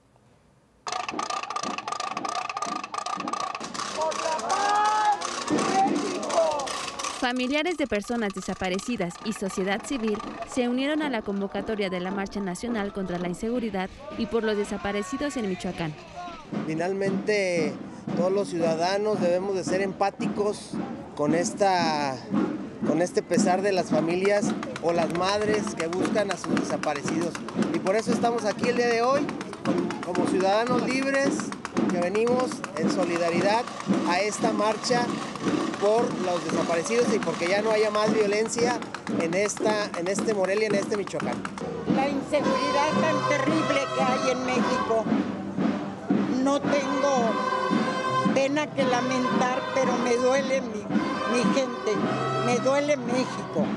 Familiares de personas desaparecidas y sociedad civil se unieron a la convocatoria de la Marcha Nacional contra la Inseguridad y por los Desaparecidos en Michoacán. Finalmente, todos los ciudadanos debemos de ser empáticos con, esta, con este pesar de las familias o las madres que buscan a sus desaparecidos. Y por eso estamos aquí el día de hoy, como ciudadanos libres, que venimos en solidaridad a esta marcha por los desaparecidos y porque ya no haya más violencia en, esta, en este Morelia, en este Michoacán. La inseguridad tan terrible que hay en México. No tengo pena que lamentar, pero me duele mi, mi gente, me duele México.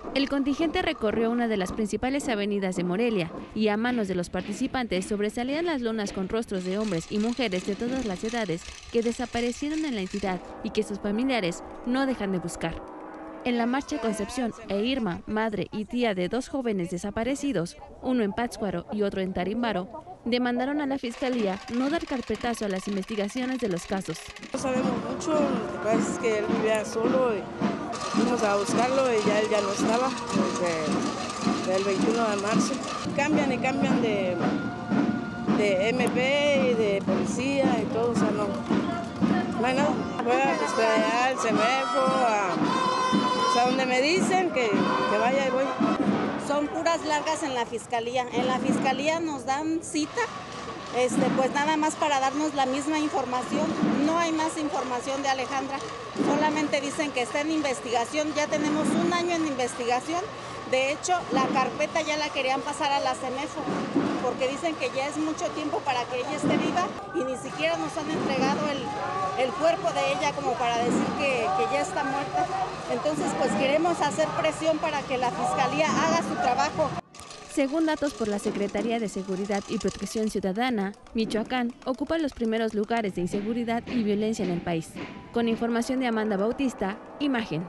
El contingente recorrió una de las principales avenidas de Morelia y a manos de los participantes sobresalían las lonas con rostros de hombres y mujeres de todas las edades que desaparecieron en la entidad y que sus familiares no dejan de buscar. En la marcha Concepción e Irma, madre y tía de dos jóvenes desaparecidos, uno en Pátzcuaro y otro en Tarimbaro, demandaron a la Fiscalía no dar carpetazo a las investigaciones de los casos. No sabemos mucho, lo que pasa es que él vivía solo y fuimos a buscarlo y ya él ya no estaba desde el veintiuno de marzo. Cambian y cambian de, de M P y de policía y todo, o sea, no, no hay nada. Voy a esperar al CEMEFO, a, o sea, donde me dicen que, que vaya y voy. Son puras largas en la fiscalía. En la fiscalía nos dan cita, este, pues nada más para darnos la misma información. No hay más información de Alejandra. Solamente dicen que está en investigación. Ya tenemos un año en investigación. De hecho, la carpeta ya la querían pasar a la CEMEFO, porque dicen que ya es mucho tiempo para que ella esté viva y ni siquiera nos han entregado el, el cuerpo de ella como para decir que, que ya está muerta. Entonces, pues queremos hacer presión para que la Fiscalía haga su trabajo. Según datos por la Secretaría de Seguridad y Protección Ciudadana, Michoacán ocupa los primeros lugares de inseguridad y violencia en el país. Con información de Amanda Bautista, Imagen.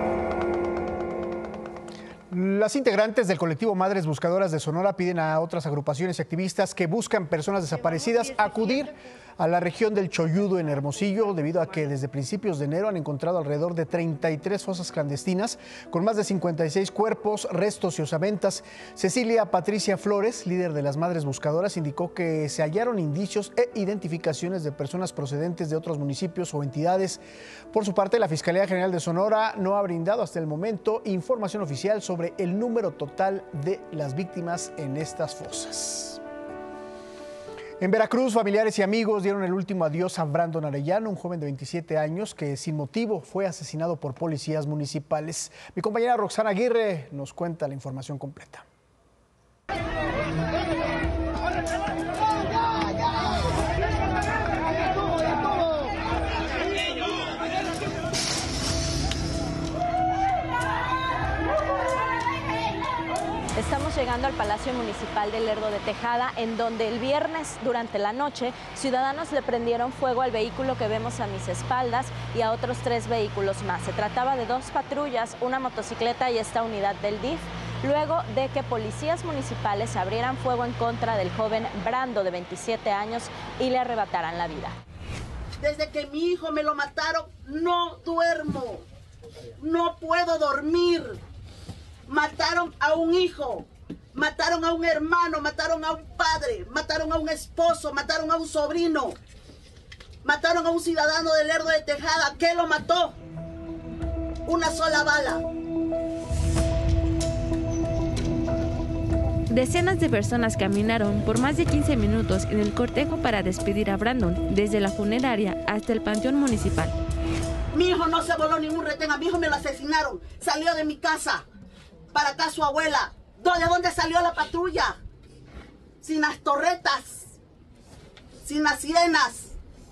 Las integrantes del colectivo Madres Buscadoras de Sonora piden a otras agrupaciones y activistas que buscan personas desaparecidas acudir a la región del Choyudo en Hermosillo, debido a que desde principios de enero han encontrado alrededor de treinta y tres fosas clandestinas con más de cincuenta y seis cuerpos, restos y osamentas. Cecilia Patricia Flores, líder de las Madres Buscadoras, indicó que se hallaron indicios e identificaciones de personas procedentes de otros municipios o entidades. Por su parte, la Fiscalía General de Sonora no ha brindado hasta el momento información oficial sobre el número total de las víctimas en estas fosas. En Veracruz, familiares y amigos dieron el último adiós a Brandon Arellano, un joven de veintisiete años que sin motivo fue asesinado por policías municipales. Mi compañera Roxana Aguirre nos cuenta la información completa. Estamos llegando al Palacio Municipal de Lerdo de Tejada, en donde el viernes durante la noche ciudadanos le prendieron fuego al vehículo que vemos a mis espaldas y a otros tres vehículos más. Se trataba de dos patrullas, una motocicleta y esta unidad del D I F, luego de que policías municipales abrieran fuego en contra del joven Brando de veintisiete años y le arrebataran la vida. Desde que mi hijo me lo mataron, no duermo, no puedo dormir. Mataron a un hijo, mataron a un hermano, mataron a un padre, mataron a un esposo, mataron a un sobrino, mataron a un ciudadano de Lerdo de Tejada. ¿Qué lo mató? Una sola bala. Decenas de personas caminaron por más de quince minutos en el cortejo para despedir a Brandon, desde la funeraria hasta el panteón municipal. Mi hijo no se voló ningún retén, a mi hijo me lo asesinaron, salió de mi casa para acá su abuela. ¿De dónde salió la patrulla? Sin las torretas, sin las sirenas.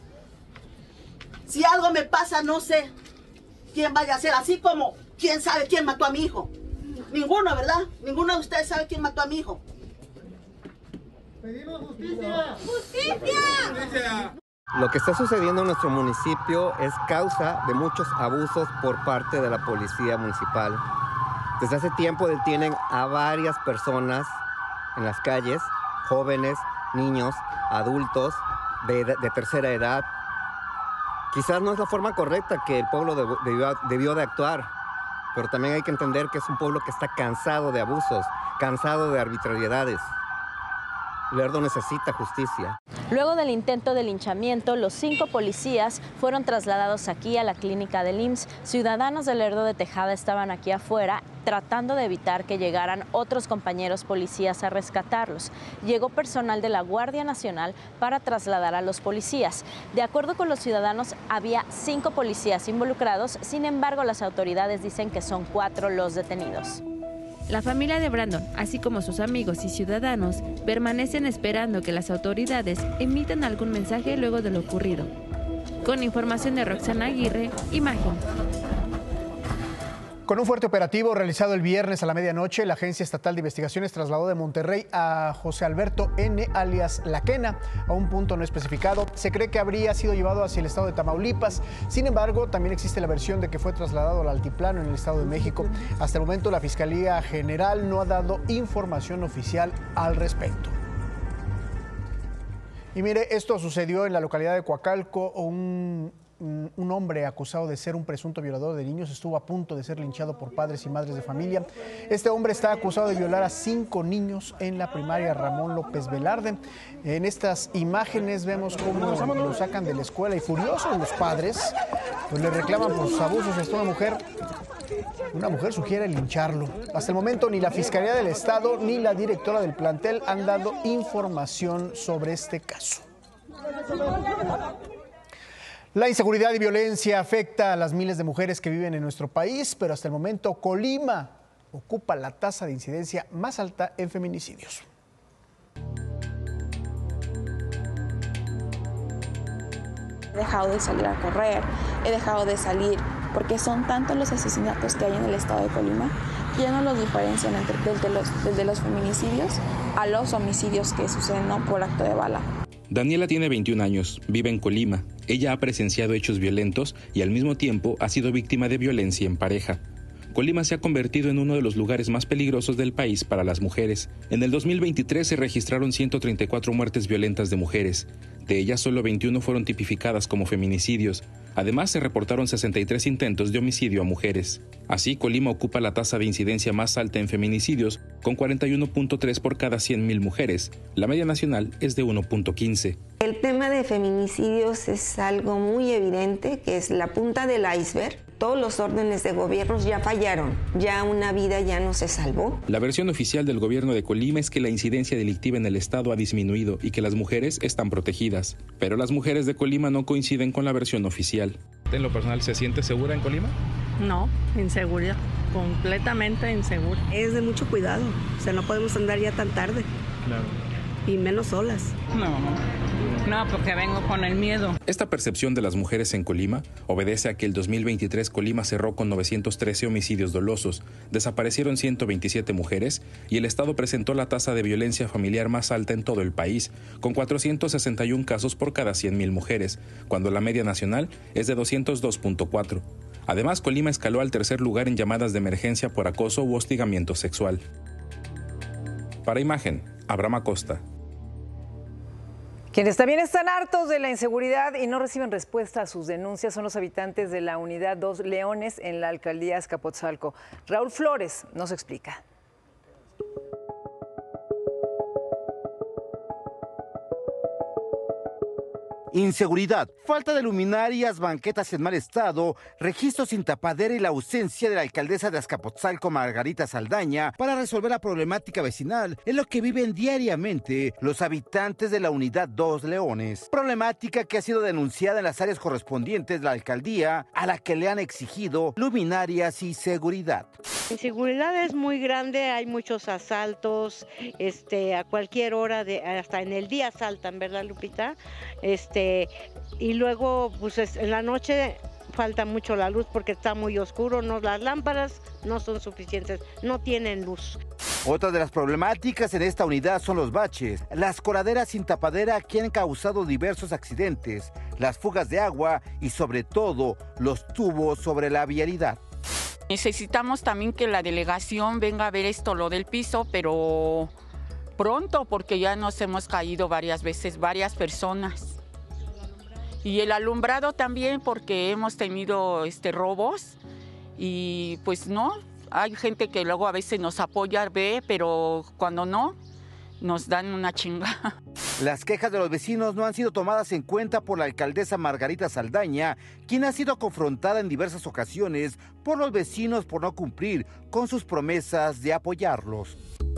Si algo me pasa, no sé quién vaya a ser. Así como, ¿quién sabe quién mató a mi hijo? Ninguno, ¿verdad? Ninguno de ustedes sabe quién mató a mi hijo. ¡Pedimos justicia! ¡Justicia! ¡Justicia! Lo que está sucediendo en nuestro municipio es causa de muchos abusos por parte de la policía municipal. Desde hace tiempo detienen a varias personas en las calles, jóvenes, niños, adultos de, de tercera edad. Quizás no es la forma correcta que el pueblo de, debió, debió de actuar, pero también hay que entender que es un pueblo que está cansado de abusos, cansado de arbitrariedades. Lerdo necesita justicia. Luego del intento de linchamiento, los cinco policías fueron trasladados aquí a la clínica del I M S S. Ciudadanos de Lerdo de Tejada estaban aquí afuera tratando de evitar que llegaran otros compañeros policías a rescatarlos. Llegó personal de la Guardia Nacional para trasladar a los policías. De acuerdo con los ciudadanos, había cinco policías involucrados, sin embargo, las autoridades dicen que son cuatro los detenidos. La familia de Brandon, así como sus amigos y ciudadanos, permanecen esperando que las autoridades emitan algún mensaje luego de lo ocurrido. Con información de Roxana Aguirre, Imagen. Con un fuerte operativo realizado el viernes a la medianoche, la Agencia Estatal de Investigaciones trasladó de Monterrey a José Alberto N., alias La Quena, a un punto no especificado. Se cree que habría sido llevado hacia el estado de Tamaulipas. Sin embargo, también existe la versión de que fue trasladado al Altiplano, en el Estado de México. Hasta el momento, la Fiscalía General no ha dado información oficial al respecto. Y mire, esto sucedió en la localidad de Coacalco. Un Un hombre acusado de ser un presunto violador de niños estuvo a punto de ser linchado por padres y madres de familia. Este hombre está acusado de violar a cinco niños en la primaria Ramón López Velarde. En estas imágenes vemos cómo lo sacan de la escuela y furiosos los padres pues le reclaman por sus abusos. Esta una mujer, una mujer sugiere lincharlo. Hasta el momento ni la Fiscalía del Estado ni la directora del plantel han dado información sobre este caso. La inseguridad y violencia afecta a las miles de mujeres que viven en nuestro país, pero hasta el momento Colima ocupa la tasa de incidencia más alta en feminicidios. He dejado de salir a correr, he dejado de salir, porque son tantos los asesinatos que hay en el estado de Colima que ya no los diferencian entre, desde, los, desde los feminicidios a los homicidios que suceden no por acto de bala. Daniela tiene veintiún años, vive en Colima. Ella ha presenciado hechos violentos y al mismo tiempo ha sido víctima de violencia en pareja. Colima se ha convertido en uno de los lugares más peligrosos del país para las mujeres. En el dos mil veintitrés se registraron ciento treinta y cuatro muertes violentas de mujeres. De ellas, solo veintiuno fueron tipificadas como feminicidios. Además, se reportaron sesenta y tres intentos de homicidio a mujeres. Así, Colima ocupa la tasa de incidencia más alta en feminicidios, con cuarenta y uno punto tres por cada cien mil mujeres. La media nacional es de uno punto quince. El tema de feminicidios es algo muy evidente, que es la punta del iceberg. Todos los órdenes de gobierno ya fallaron, ya una vida ya no se salvó. La versión oficial del gobierno de Colima es que la incidencia delictiva en el estado ha disminuido y que las mujeres están protegidas. Pero las mujeres de Colima no coinciden con la versión oficial. ¿En lo personal se siente segura en Colima? No, inseguridad, completamente insegura. Es de mucho cuidado, o sea, no podemos andar ya tan tarde. Claro. Y menos solas. No, no, porque vengo con el miedo. Esta percepción de las mujeres en Colima obedece a que el dos mil veintitrés Colima cerró con novecientos trece homicidios dolosos, desaparecieron ciento veintisiete mujeres y el Estado presentó la tasa de violencia familiar más alta en todo el país, con cuatrocientos sesenta y uno casos por cada cien mil mujeres, cuando la media nacional es de doscientos dos punto cuatro. Además, Colima escaló al tercer lugar en llamadas de emergencia por acoso u hostigamiento sexual. Para Imagen, Abraham Acosta. Quienes también están hartos de la inseguridad y no reciben respuesta a sus denuncias son los habitantes de la Unidad dos Leones en la alcaldía Azcapotzalco. Raúl Flores nos explica. Inseguridad, falta de luminarias, banquetas en mal estado, registros sin tapadera y la ausencia de la alcaldesa de Azcapotzalco, Margarita Saldaña, para resolver la problemática vecinal es lo que viven diariamente los habitantes de la Unidad dos Leones. Problemática que ha sido denunciada en las áreas correspondientes de la alcaldía, a la que le han exigido luminarias y seguridad. La inseguridad es muy grande, hay muchos asaltos, este, a cualquier hora, de, hasta en el día asaltan, ¿verdad, Lupita? Este, y luego, pues en la noche falta mucho la luz porque está muy oscuro, no, las lámparas no son suficientes, no tienen luz. Otra de las problemáticas en esta unidad son los baches, las coladeras sin tapadera que han causado diversos accidentes, las fugas de agua y sobre todo los tubos sobre la vialidad. Necesitamos también que la delegación venga a ver esto, lo del piso, pero pronto, porque ya nos hemos caído varias veces, varias personas. Y el alumbrado también, porque hemos tenido este, robos y pues no, hay gente que luego a veces nos apoya, ve, pero cuando no, nos dan una chinga. Las quejas de los vecinos no han sido tomadas en cuenta por la alcaldesa Margarita Saldaña, quien ha sido confrontada en diversas ocasiones por los vecinos por no cumplir con sus promesas de apoyarlos.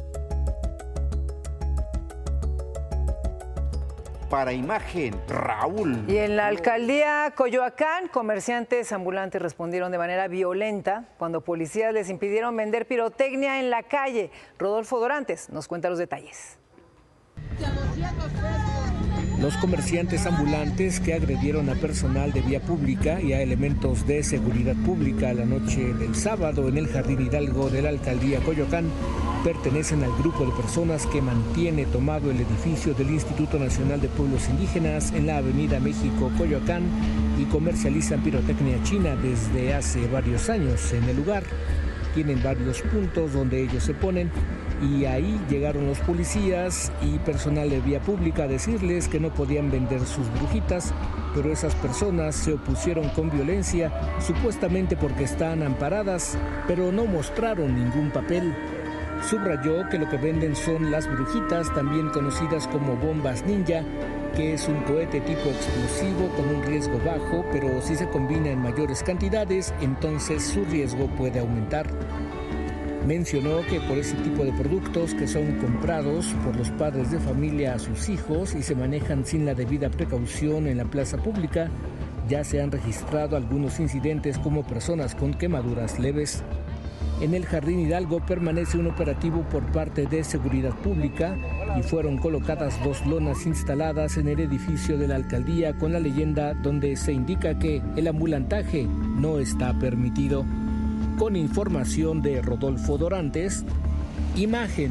Para Imagen, Raúl. Y en la alcaldía Coyoacán, comerciantes ambulantes respondieron de manera violenta cuando policías les impidieron vender pirotecnia en la calle. Rodolfo Dorantes nos cuenta los detalles. Los comerciantes ambulantes que agredieron a personal de vía pública y a elementos de seguridad pública la noche del sábado en el Jardín Hidalgo de la alcaldía Coyoacán pertenecen al grupo de personas que mantiene tomado el edificio del Instituto Nacional de Pueblos Indígenas en la avenida México Coyoacán y comercializan pirotecnia china desde hace varios años en el lugar. Tienen varios puntos donde ellos se ponen y ahí llegaron los policías y personal de vía pública a decirles que no podían vender sus brujitas, pero esas personas se opusieron con violencia, supuestamente porque están amparadas, pero no mostraron ningún papel. Subrayó que lo que venden son las brujitas, también conocidas como bombas ninja, que es un cohete tipo explosivo con un riesgo bajo, pero si se combina en mayores cantidades, entonces su riesgo puede aumentar. Mencionó que por ese tipo de productos que son comprados por los padres de familia a sus hijos y se manejan sin la debida precaución en la plaza pública, ya se han registrado algunos incidentes como personas con quemaduras leves. En el Jardín Hidalgo permanece un operativo por parte de Seguridad Pública y fueron colocadas dos lonas instaladas en el edificio de la alcaldía con la leyenda donde se indica que el ambulantaje no está permitido. Con información de Rodolfo Dorantes, Imagen.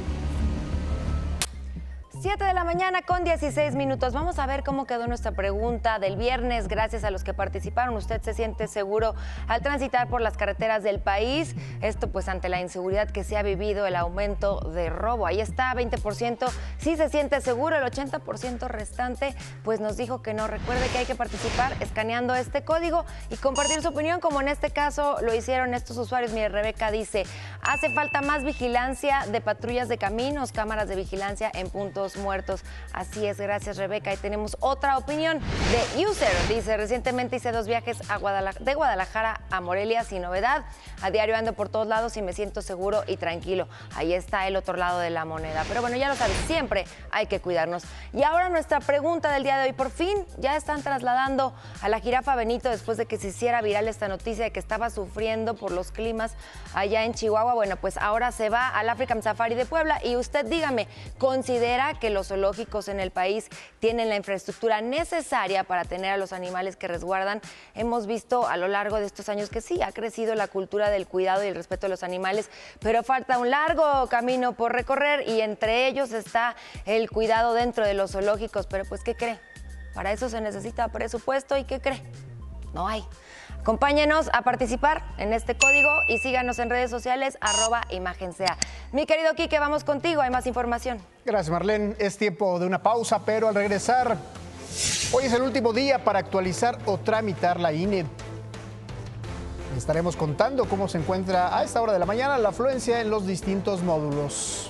siete de la mañana con dieciséis minutos. Vamos a ver cómo quedó nuestra pregunta del viernes. Gracias a los que participaron. ¿Usted se siente seguro al transitar por las carreteras del país? Esto pues ante la inseguridad que se ha vivido, el aumento de robo. Ahí está, veinte por ciento sí se siente seguro, el ochenta por ciento restante pues nos dijo que no. Recuerde que hay que participar escaneando este código y compartir su opinión, como en este caso lo hicieron estos usuarios. Mire, Rebeca dice, hace falta más vigilancia de patrullas de caminos, cámaras de vigilancia en puntos muertos. Así es, gracias Rebeca. Y tenemos otra opinión de User. Dice, recientemente hice dos viajes a Guadalajara, de Guadalajara a Morelia sin novedad. A diario ando por todos lados y me siento seguro y tranquilo. Ahí está el otro lado de la moneda. Pero bueno, ya lo sabes, siempre hay que cuidarnos. Y ahora nuestra pregunta del día de hoy. Por fin ya están trasladando a la jirafa Benito después de que se hiciera viral esta noticia de que estaba sufriendo por los climas allá en Chihuahua. Bueno, pues ahora se va al African Safari de Puebla. Y usted dígame, ¿considera que los zoológicos en el país tienen la infraestructura necesaria para tener a los animales que resguardan? Hemos visto a lo largo de estos años que sí, ha crecido la cultura del cuidado y el respeto de los animales, pero falta un largo camino por recorrer y entre ellos está el cuidado dentro de los zoológicos. Pero pues, ¿qué cree? Para eso se necesita presupuesto y ¿qué cree? No hay. Acompáñenos a participar en este código y síganos en redes sociales, arroba ImagenSea. Mi querido Quique, vamos contigo, hay más información. Gracias, Marlene. Es tiempo de una pausa, pero al regresar, hoy es el último día para actualizar o tramitar la I N E. Estaremos contando cómo se encuentra a esta hora de la mañana la afluencia en los distintos módulos.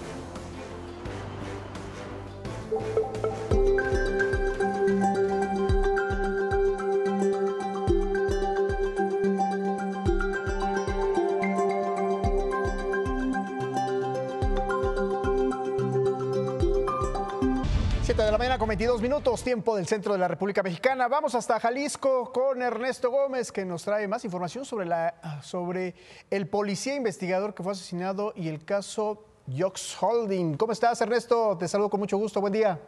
siete de la mañana con veintidós minutos, tiempo del centro de la República Mexicana. Vamos hasta Jalisco con Ernesto Gómez, que nos trae más información sobre, la, sobre el policía investigador que fue asesinado y el caso Yox Holding. ¿Cómo estás, Ernesto? Te saludo con mucho gusto. Buen día.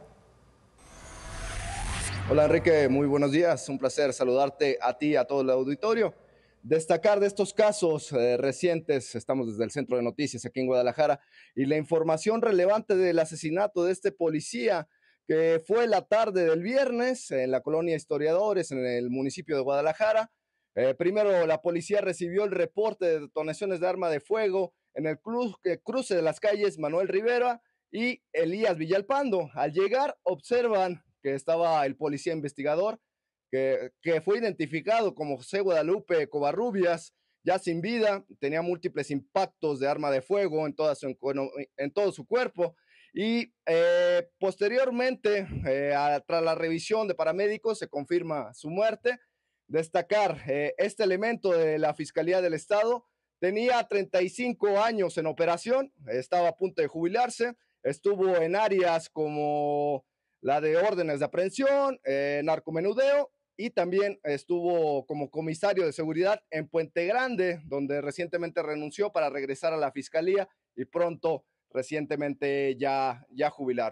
Hola, Enrique. Muy buenos días. Un placer saludarte a ti y a todo el auditorio. Destacar de estos casos eh, recientes, estamos desde el Centro de Noticias aquí en Guadalajara, y la información relevante del asesinato de este policía que fue la tarde del viernes en la colonia Historiadores, en el municipio de Guadalajara. Eh, primero, la policía recibió el reporte de detonaciones de arma de fuego en el cru cruce de las calles Manuel Rivera y Elías Villalpando. Al llegar, observan que estaba el policía investigador, que, que fue identificado como José Guadalupe Covarrubias, ya sin vida, tenía múltiples impactos de arma de fuego en, toda su, en todo su cuerpo. Y eh, posteriormente, eh, a, tras la revisión de paramédicos, se confirma su muerte. Destacar, eh, este elemento de la Fiscalía del Estado tenía treinta y cinco años en operación, estaba a punto de jubilarse, estuvo en áreas como la de órdenes de aprehensión, eh, narcomenudeo, y también estuvo como comisario de seguridad en Puente Grande, donde recientemente renunció para regresar a la Fiscalía y pronto recientemente ya, ya jubilarse.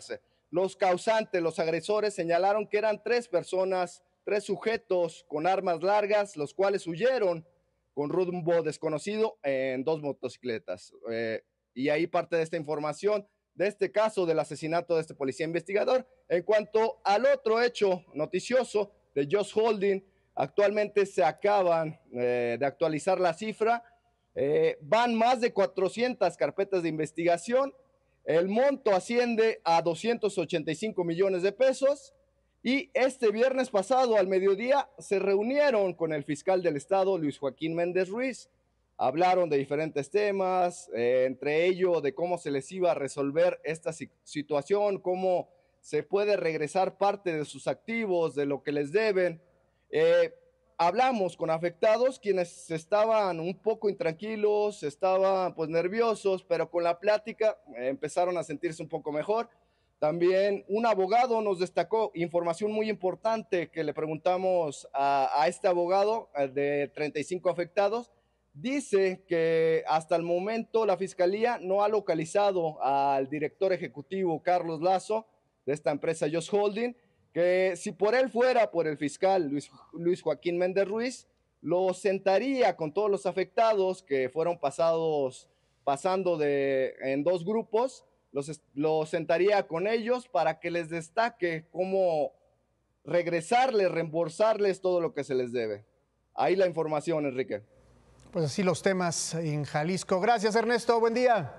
los causantes, los agresores, señalaron que eran tres personas, tres sujetos con armas largas, los cuales huyeron con rumbo desconocido en dos motocicletas. Eh, y ahí parte de esta información de este caso del asesinato de este policía investigador. En cuanto al otro hecho noticioso de Just Holding, actualmente se acaban eh, de actualizar la cifra, eh, van más de cuatrocientas carpetas de investigación, el monto asciende a doscientos ochenta y cinco millones de pesos, y este viernes pasado al mediodía se reunieron con el fiscal del estado, Luis Joaquín Méndez Ruiz. Hablaron de diferentes temas, eh, entre ellos de cómo se les iba a resolver esta situación, cómo se puede regresar parte de sus activos, de lo que les deben. Eh, hablamos con afectados, quienes estaban un poco intranquilos, estaban pues nerviosos, pero con la plática eh, empezaron a sentirse un poco mejor. También un abogado nos destacó información muy importante que le preguntamos a, a este abogado de treinta y cinco afectados. Dice que hasta el momento la Fiscalía no ha localizado al director ejecutivo Carlos Lazo de esta empresa Just Holding, que si por él fuera, por el fiscal Luis, Luis Joaquín Méndez Ruiz, lo sentaría con todos los afectados que fueron pasados, pasando de, en dos grupos, los, los sentaría con ellos para que les destaque cómo regresarles, reembolsarles todo lo que se les debe. Ahí la información, Enrique. Pues así los temas en Jalisco. Gracias, Ernesto. Buen día.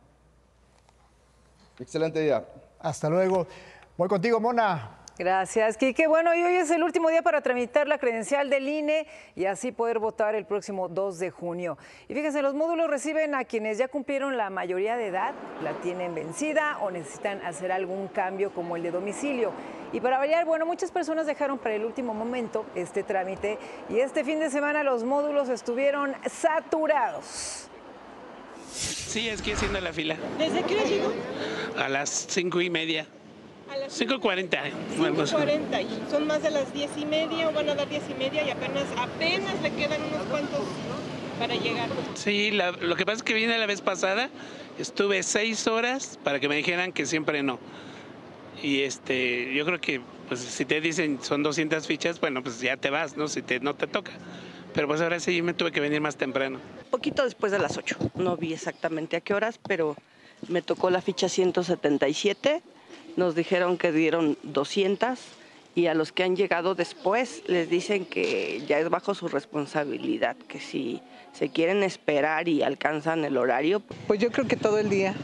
Excelente día. Hasta luego. Voy contigo, Mona. Gracias, Quique. Bueno, y hoy es el último día para tramitar la credencial del I N E y así poder votar el próximo dos de junio. Y fíjense, los módulos reciben a quienes ya cumplieron la mayoría de edad, la tienen vencida o necesitan hacer algún cambio como el de domicilio. Y para variar, bueno, muchas personas dejaron para el último momento este trámite y este fin de semana los módulos estuvieron saturados. Sí, es que haciendo la fila. ¿Desde qué hora llegó? A las cinco y media. A las cinco cuarenta. cinco cuarenta. Son más de las diez y media o van a dar diez y media y apenas, apenas le quedan unos cuantos para llegar. Sí, la, lo que pasa es que vine la vez pasada, estuve seis horas para que me dijeran que siempre no. Y este, yo creo que pues si te dicen son doscientas fichas, bueno, pues ya te vas, ¿no? Si te, no te toca. Pero pues ahora sí me tuve que venir más temprano. Poquito después de las ocho. No vi exactamente a qué horas, pero me tocó la ficha ciento setenta y siete. Nos dijeron que dieron doscientas y a los que han llegado después les dicen que ya es bajo su responsabilidad, que si se quieren esperar y alcanzan el horario. Pues yo creo que todo el día.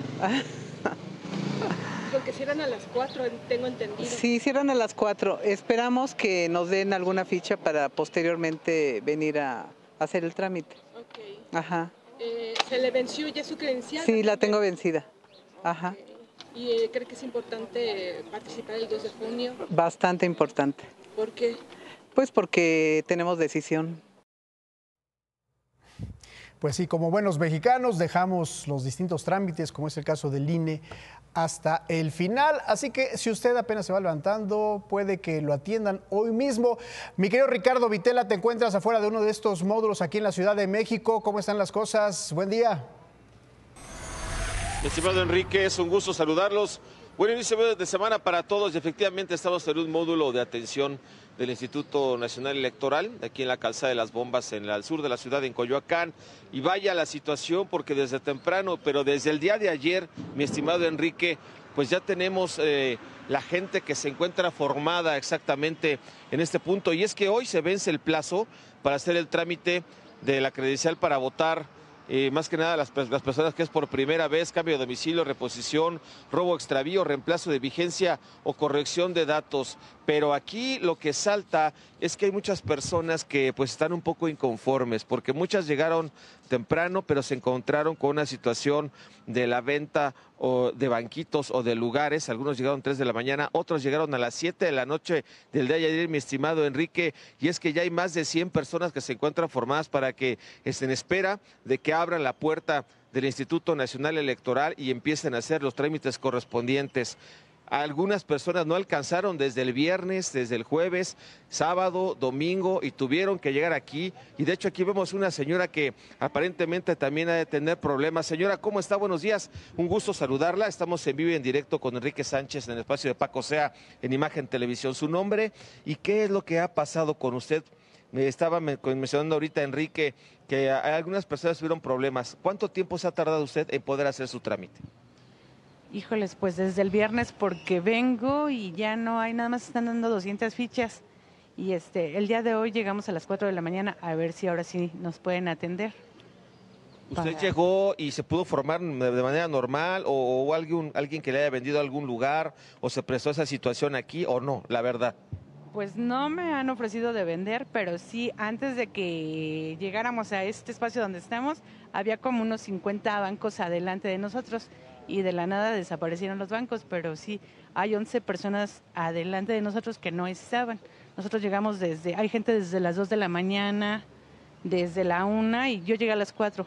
Porque cierran a las cuatro, tengo entendido. Sí, cierran a las cuatro. Esperamos que nos den alguna ficha para posteriormente venir a hacer el trámite. Ok. Ajá. Eh, ¿Se le venció ya su credencial? Sí, la tengo vencida. Ajá. Okay. ¿Y eh, cree que es importante participar el dos de junio? Bastante importante. ¿Por qué? Pues porque tenemos decisión. Pues sí, como buenos mexicanos dejamos los distintos trámites, como es el caso del I N E, hasta el final. Así que si usted apenas se va levantando, puede que lo atiendan hoy mismo. Mi querido Ricardo Vitela, te encuentras afuera de uno de estos módulos aquí en la Ciudad de México. ¿Cómo están las cosas? Buen día. Estimado Enrique, es un gusto saludarlos. Buen inicio de semana para todos y efectivamente estamos en un módulo de atención del Instituto Nacional Electoral, aquí en la Calzada de las Bombas, en el sur de la ciudad, en Coyoacán. Y vaya la situación porque desde temprano, pero desde el día de ayer, mi estimado Enrique, pues ya tenemos eh, la gente que se encuentra formada exactamente en este punto. Y es que hoy se vence el plazo para hacer el trámite de la credencial para votar. Eh, más que nada las, las personas que es por primera vez, cambio de domicilio, reposición, robo, extravío, reemplazo de vigencia o corrección de datos. Pero aquí lo que salta es que hay muchas personas que pues están un poco inconformes porque muchas llegaron temprano pero se encontraron con una situación de la venta o de banquitos o de lugares. Algunos llegaron tres de la mañana, otros llegaron a las siete de la noche del día de ayer, mi estimado Enrique, y es que ya hay más de cien personas que se encuentran formadas para que estén en espera de que abran la puerta del Instituto Nacional Electoral y empiecen a hacer los trámites correspondientes. algunas personas no alcanzaron desde el viernes, desde el jueves, sábado, domingo y tuvieron que llegar aquí. Y de hecho aquí vemos una señora que aparentemente también ha de tener problemas. Señora, ¿cómo está? Buenos días. Un gusto saludarla. Estamos en vivo y en directo con Enrique Sánchez en el espacio de Paco Sea en Imagen Televisión. Su nombre y qué es lo que ha pasado con usted. Me estaba mencionando ahorita, Enrique, que algunas personas tuvieron problemas. ¿Cuánto tiempo se ha tardado usted en poder hacer su trámite? Híjoles, pues desde el viernes porque vengo y ya no hay, nada más están dando doscientas fichas. Y este, el día de hoy llegamos a las cuatro de la mañana a ver si ahora sí nos pueden atender. ¿Usted Para... llegó y se pudo formar de manera normal o, o alguien, alguien que le haya vendido a algún lugar o se prestó esa situación aquí o no, la verdad? Pues no me han ofrecido de vender, pero sí, antes de que llegáramos a este espacio donde estamos, había como unos cincuenta bancos adelante de nosotros y de la nada desaparecieron los bancos, pero sí, hay once personas adelante de nosotros que no estaban. Nosotros llegamos desde, hay gente desde las dos de la mañana, desde la una y yo llegué a las cuatro.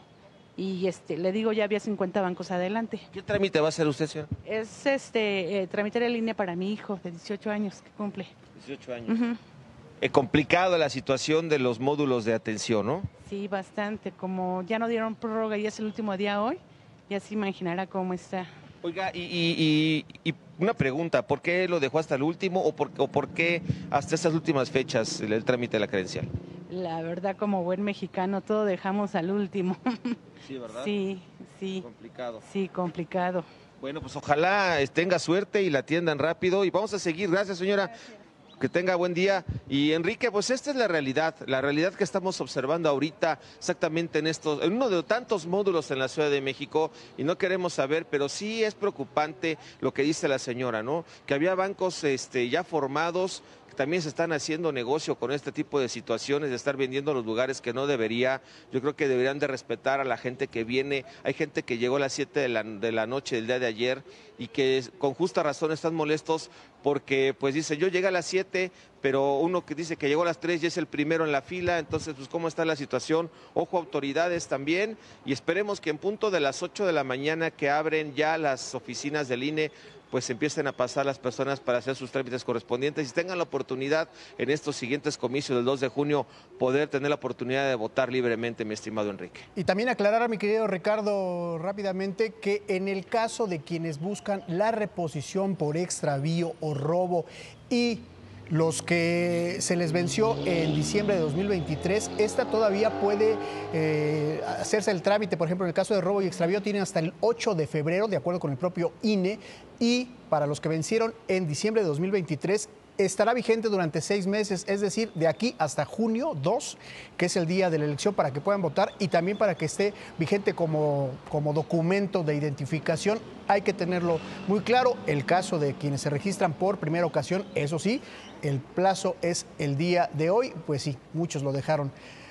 Y este, le digo, ya había cincuenta bancos adelante. ¿Qué trámite va a hacer usted, señora? Es este, eh, tramitar en línea para mi hijo de dieciocho años que cumple. dieciocho años. Uh-huh. Es complicado la situación de los módulos de atención, ¿no? Sí, bastante. Como ya no dieron prórroga y es el último día hoy, ya se imaginará cómo está. Oiga, y, y, y, y una pregunta, ¿por qué lo dejó hasta el último o por, o por qué hasta estas últimas fechas el, el trámite de la credencial? La verdad, como buen mexicano, todo dejamos al último. Sí, ¿verdad? Sí, sí. Complicado. Sí, complicado. Bueno, pues ojalá tenga suerte y la atiendan rápido y vamos a seguir. Gracias, señora. Gracias. Que tenga buen día. Y Enrique, pues esta es la realidad, la realidad que estamos observando ahorita exactamente en estos, en uno de tantos módulos en la Ciudad de México y no queremos saber, pero sí es preocupante lo que dice la señora, ¿no? Que había bancos este, ya formados, que también se están haciendo negocio con este tipo de situaciones, de estar vendiendo los lugares que no debería. Yo creo que deberían de respetar a la gente que viene. Hay gente que llegó a las siete de la, de la noche del día de ayer y que con justa razón están molestos porque pues dice, yo llegué a las siete, pero uno que dice que llegó a las tres y es el primero en la fila, entonces pues cómo está la situación. Ojo, autoridades también, y esperemos que en punto de las ocho de la mañana que abren ya las oficinas del I N E, pues empiecen a pasar las personas para hacer sus trámites correspondientes y tengan la oportunidad en estos siguientes comicios del dos de junio poder tener la oportunidad de votar libremente, mi estimado Enrique. Y también aclarar a mi querido Ricardo rápidamente que en el caso de quienes buscan la reposición por extravío o robo y los que se les venció en diciembre de dos mil veintitrés, esta todavía puede eh, hacerse el trámite. Por ejemplo, en el caso de robo y extravío tienen hasta el ocho de febrero, de acuerdo con el propio I N E, y para los que vencieron en diciembre de dos mil veintitrés, estará vigente durante seis meses, es decir, de aquí hasta junio dos, que es el día de la elección, para que puedan votar y también para que esté vigente como, como documento de identificación. Hay que tenerlo muy claro. El caso de quienes se registran por primera ocasión, eso sí, el plazo es el día de hoy. Pues sí, muchos lo dejaron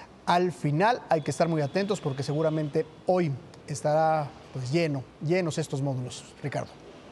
al final. Hay que estar muy atentos porque seguramente hoy estará pues lleno, llenos estos módulos. Ricardo.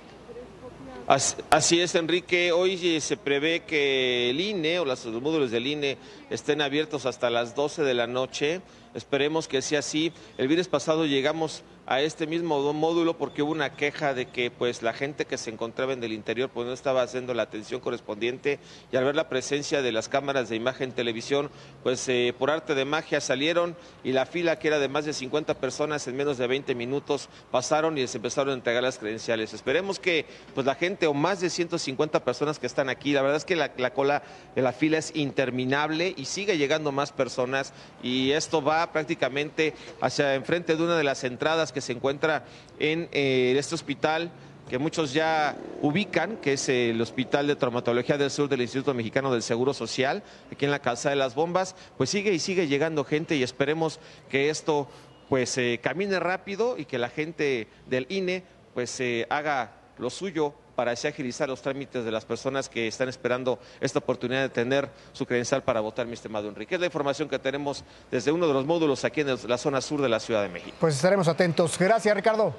Así es, Enrique. Hoy se prevé que el I N E o los módulos del I N E estén abiertos hasta las doce de la noche. Esperemos que sea así. El viernes pasado llegamos a este mismo módulo porque hubo una queja de que pues la gente que se encontraba en el interior pues no estaba haciendo la atención correspondiente, y al ver la presencia de las cámaras de imagen televisión pues eh, por arte de magia salieron, y la fila, que era de más de cincuenta personas, en menos de veinte minutos pasaron y les empezaron a entregar las credenciales. Esperemos que pues la gente, o más de ciento cincuenta personas que están aquí, la verdad es que la, la cola de la fila es interminable y sigue llegando más personas, y esto va prácticamente hacia enfrente de una de las entradas que se encuentra en eh, este hospital que muchos ya ubican, que es el Hospital de Traumatología del Sur del Instituto Mexicano del Seguro Social, aquí en la Calzada de las Bombas. Pues sigue y sigue llegando gente, y esperemos que esto pues eh, camine rápido y que la gente del I N E pues eh, haga lo suyo para así agilizar los trámites de las personas que están esperando esta oportunidad de tener su credencial para votar, mi estimado Enrique. Es la información que tenemos desde uno de los módulos aquí en la zona sur de la Ciudad de México. Pues estaremos atentos. Gracias, Ricardo.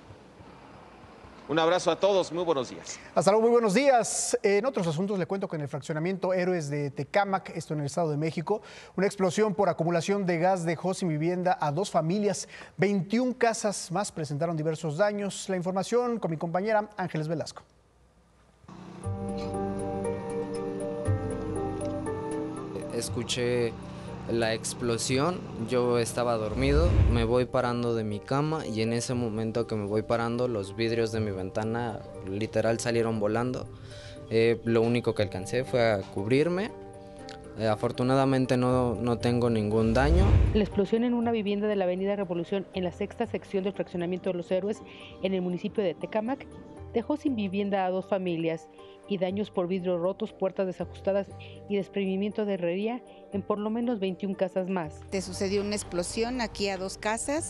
Un abrazo a todos, muy buenos días. Hasta luego, muy buenos días. En otros asuntos le cuento que en el fraccionamiento Héroes de Tecámac, esto en el Estado de México, una explosión por acumulación de gas dejó sin vivienda a dos familias. veintiuna casas más presentaron diversos daños. La información con mi compañera Ángeles Velasco. escuché la explosión, yo estaba dormido, me voy parando de mi cama y en ese momento que me voy parando los vidrios de mi ventana literal salieron volando. Eh, lo único que alcancé fue a cubrirme. Eh, afortunadamente no, no tengo ningún daño. La explosión en una vivienda de la avenida Revolución en la sexta sección del fraccionamiento de Los Héroes en el municipio de Tecámac dejó sin vivienda a dos familias y daños por vidrios rotos, puertas desajustadas y desprendimiento de herrería en por lo menos veintiuna casas más. Te sucedió una explosión aquí a dos casas,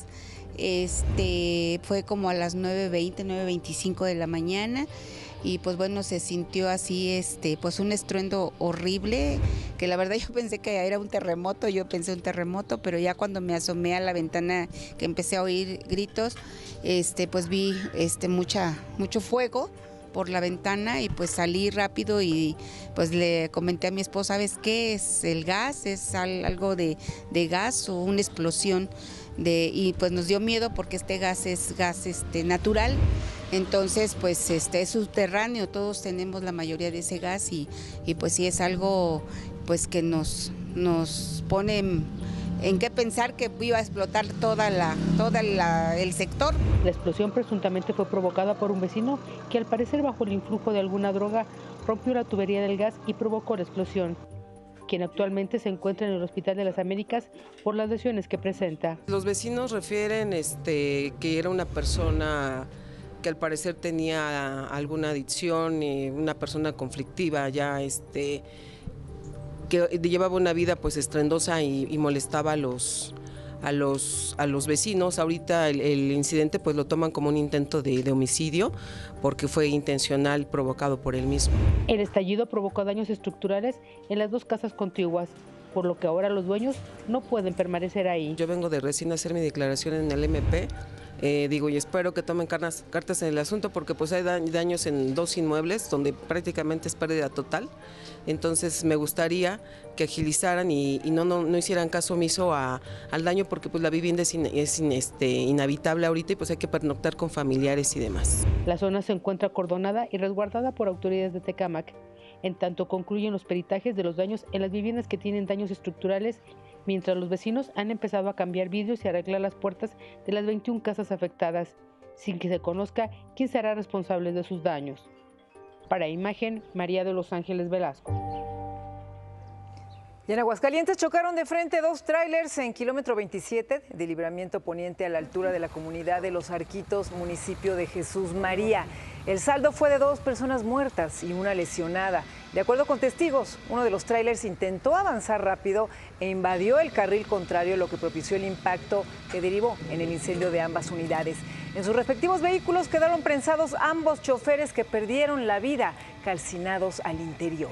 este, fue como a las nueve veinte, nueve veinticinco de la mañana y pues bueno, se sintió así este, pues un estruendo horrible, que la verdad yo pensé que era un terremoto, yo pensé un terremoto, pero ya cuando me asomé a la ventana que empecé a oír gritos, este, pues vi este, mucha, mucho fuego por la ventana y pues salí rápido y pues le comenté a mi esposa, ¿sabes qué? ¿Es el gas? ¿Es algo de, de gas o una explosión? De, y pues nos dio miedo porque este gas es gas este, natural, entonces pues este, es subterráneo, todos tenemos la mayoría de ese gas y, y pues sí es algo pues que nos, nos pone en, en qué pensar que iba a explotar toda la, toda la, el sector. La explosión presuntamente fue provocada por un vecino que al parecer bajo el influjo de alguna droga rompió la tubería del gas y provocó la explosión, quien actualmente se encuentra en el Hospital de las Américas por las lesiones que presenta. Los vecinos refieren este, que era una persona que al parecer tenía alguna adicción, eh, una persona conflictiva ya, este, que llevaba una vida pues estrendosa y, y molestaba a los, a, los, a los vecinos. Ahorita el, el incidente pues lo toman como un intento de, de homicidio porque fue intencional, provocado por él mismo. El estallido provocó daños estructurales en las dos casas contiguas, por lo que ahora los dueños no pueden permanecer ahí. Yo vengo de recién hacer mi declaración en el M P, eh, digo, y espero que tomen cartas, cartas en el asunto porque pues hay daños en dos inmuebles donde prácticamente es pérdida total. Entonces me gustaría que agilizaran y, y no, no, no hicieran caso omiso a, al daño porque pues la vivienda es, in, es in, este, inhabitable ahorita y pues hay que pernoctar con familiares y demás. La zona se encuentra acordonada y resguardada por autoridades de Tecámac. En tanto concluyen los peritajes de los daños en las viviendas que tienen daños estructurales, mientras los vecinos han empezado a cambiar vidrios y arreglar las puertas de las veintiuna casas afectadas, sin que se conozca quién será responsable de sus daños. Para Imagen, María de los Ángeles Velasco. Y en Aguascalientes chocaron de frente dos tráilers en kilómetro veintisiete de Libramiento Poniente a la altura de la comunidad de Los Arquitos, municipio de Jesús María. El saldo fue de dos personas muertas y una lesionada. De acuerdo con testigos, uno de los tráilers intentó avanzar rápido e invadió el carril contrario, lo que propició el impacto que derivó en el incendio de ambas unidades. En sus respectivos vehículos quedaron prensados ambos choferes que perdieron la vida, calcinados al interior.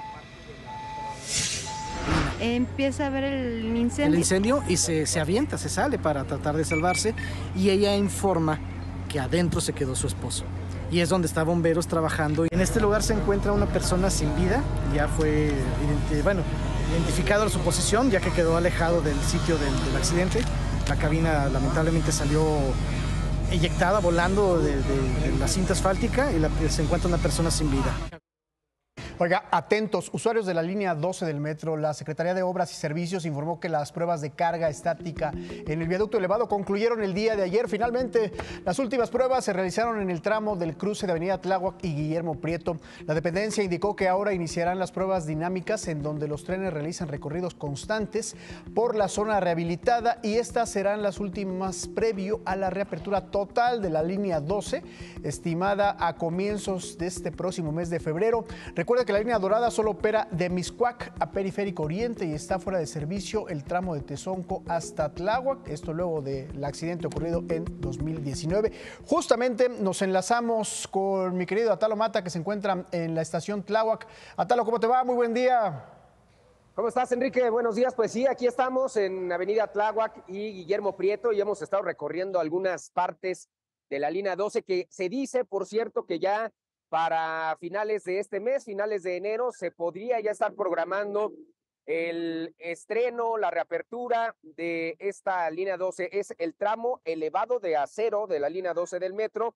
Empieza a ver el incendio. El incendio y se, se avienta, se sale para tratar de salvarse y ella informa que adentro se quedó su esposo. Y es donde está bomberos trabajando. En este lugar se encuentra una persona sin vida, ya fue identi- bueno, identificado su posición ya que quedó alejado del sitio del, del accidente. La cabina lamentablemente salió eyectada, volando de, de, de la cinta asfáltica y la, se encuentra una persona sin vida. Oiga, atentos, usuarios de la línea doce del metro, la Secretaría de Obras y Servicios informó que las pruebas de carga estática en el viaducto elevado concluyeron el día de ayer. Finalmente, las últimas pruebas se realizaron en el tramo del cruce de Avenida Tláhuac y Guillermo Prieto. La dependencia indicó que ahora iniciarán las pruebas dinámicas en donde los trenes realizan recorridos constantes por la zona rehabilitada y estas serán las últimas previo a la reapertura total de la línea doce, estimada a comienzos de este próximo mes de febrero. Recuerda que la línea dorada solo opera de Mixcoac a Periférico Oriente y está fuera de servicio el tramo de Tezonco hasta Tláhuac, esto luego del accidente ocurrido en dos mil diecinueve. Justamente nos enlazamos con mi querido Atalo Mata, que se encuentra en la estación Tláhuac. Atalo, ¿cómo te va? Muy buen día. ¿Cómo estás, Enrique? Buenos días. Pues sí, aquí estamos en Avenida Tláhuac y Guillermo Prieto y hemos estado recorriendo algunas partes de la línea doce que se dice, por cierto, que ya para finales de este mes, finales de enero, se podría ya estar programando el estreno, la reapertura de esta línea doce. Es el tramo elevado de acero de la línea doce del metro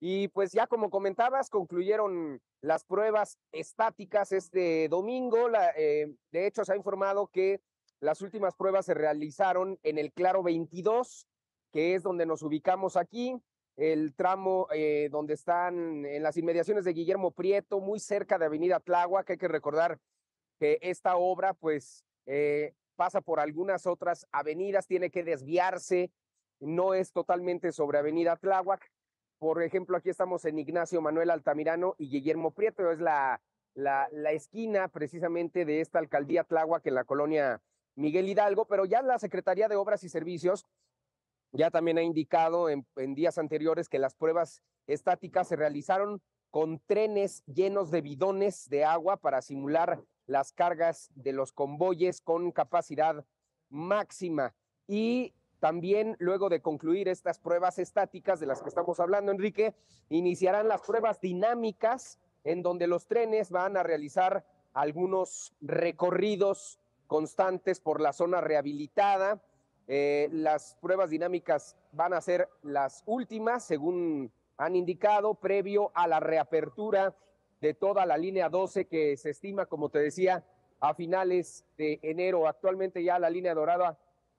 Y pues ya como comentabas, concluyeron las pruebas estáticas este domingo. La, eh, de hecho, se ha informado que las últimas pruebas se realizaron en el Claro veintidós, que es donde nos ubicamos aquí, el tramo eh, donde están en las inmediaciones de Guillermo Prieto, muy cerca de Avenida Tláhuac. Hay que recordar que esta obra pues eh, pasa por algunas otras avenidas, tiene que desviarse, no es totalmente sobre Avenida Tláhuac. Por ejemplo, aquí estamos en Ignacio Manuel Altamirano y Guillermo Prieto, es la, la, la esquina precisamente de esta alcaldía Tláhuac en la colonia Miguel Hidalgo, pero ya la Secretaría de Obras y Servicios ya también ha indicado en, en días anteriores que las pruebas estáticas se realizaron con trenes llenos de bidones de agua para simular las cargas de los convoyes con capacidad máxima. Y también, luego de concluir estas pruebas estáticas de las que estamos hablando, Enrique, iniciarán las pruebas dinámicas, en donde los trenes van a realizar algunos recorridos constantes por la zona rehabilitada. Eh, las pruebas dinámicas van a ser las últimas, según han indicado, previo a la reapertura de toda la línea doce, que se estima, como te decía, a finales de enero. Actualmente ya la línea dorada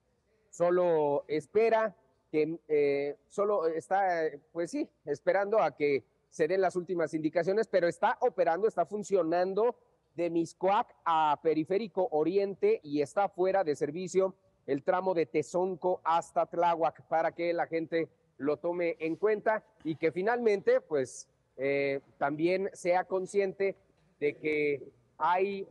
solo espera, que eh, solo está, pues sí, esperando a que se den las últimas indicaciones, pero está operando, está funcionando de Mixcoac a Periférico Oriente y está fuera de servicio el tramo de Tezonco hasta Tláhuac, para que la gente lo tome en cuenta y que finalmente, pues, eh, también sea consciente de que hay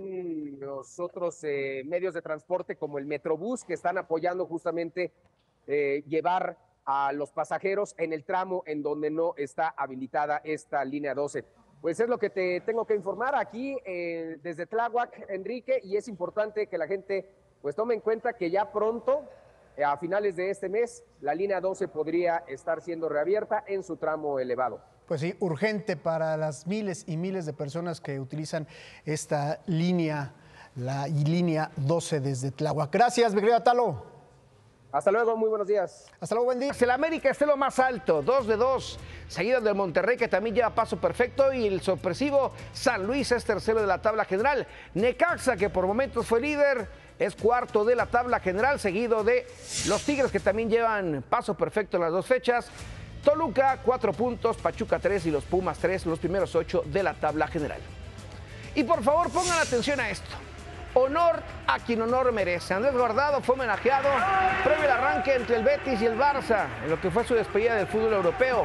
algunos otros eh, medios de transporte como el Metrobús que están apoyando justamente eh, llevar a los pasajeros en el tramo en donde no está habilitada esta línea doce. Pues es lo que te tengo que informar aquí eh, desde Tláhuac, Enrique, y es importante que la gente pues tome en cuenta que ya pronto, eh, a finales de este mes, la línea doce podría estar siendo reabierta en su tramo elevado. Pues sí, urgente para las miles y miles de personas que utilizan esta línea, la línea doce desde Tláhuac. Gracias, mi querido Talo. Hasta luego, muy buenos días. Hasta luego, buen día. El América está en lo más alto, dos de dos, seguido del Monterrey, que también lleva paso perfecto, y el sorpresivo San Luis es tercero de la tabla general. Necaxa, que por momentos fue líder, es cuarto de la tabla general, seguido de los Tigres, que también llevan paso perfecto en las dos fechas. Toluca, cuatro puntos, Pachuca tres y los Pumas tres, los primeros ocho de la tabla general. Y por favor pongan atención a esto. Honor a quien honor merece. Andrés Guardado fue homenajeado previo al arranque entre el Betis y el Barça, en lo que fue su despedida del fútbol europeo.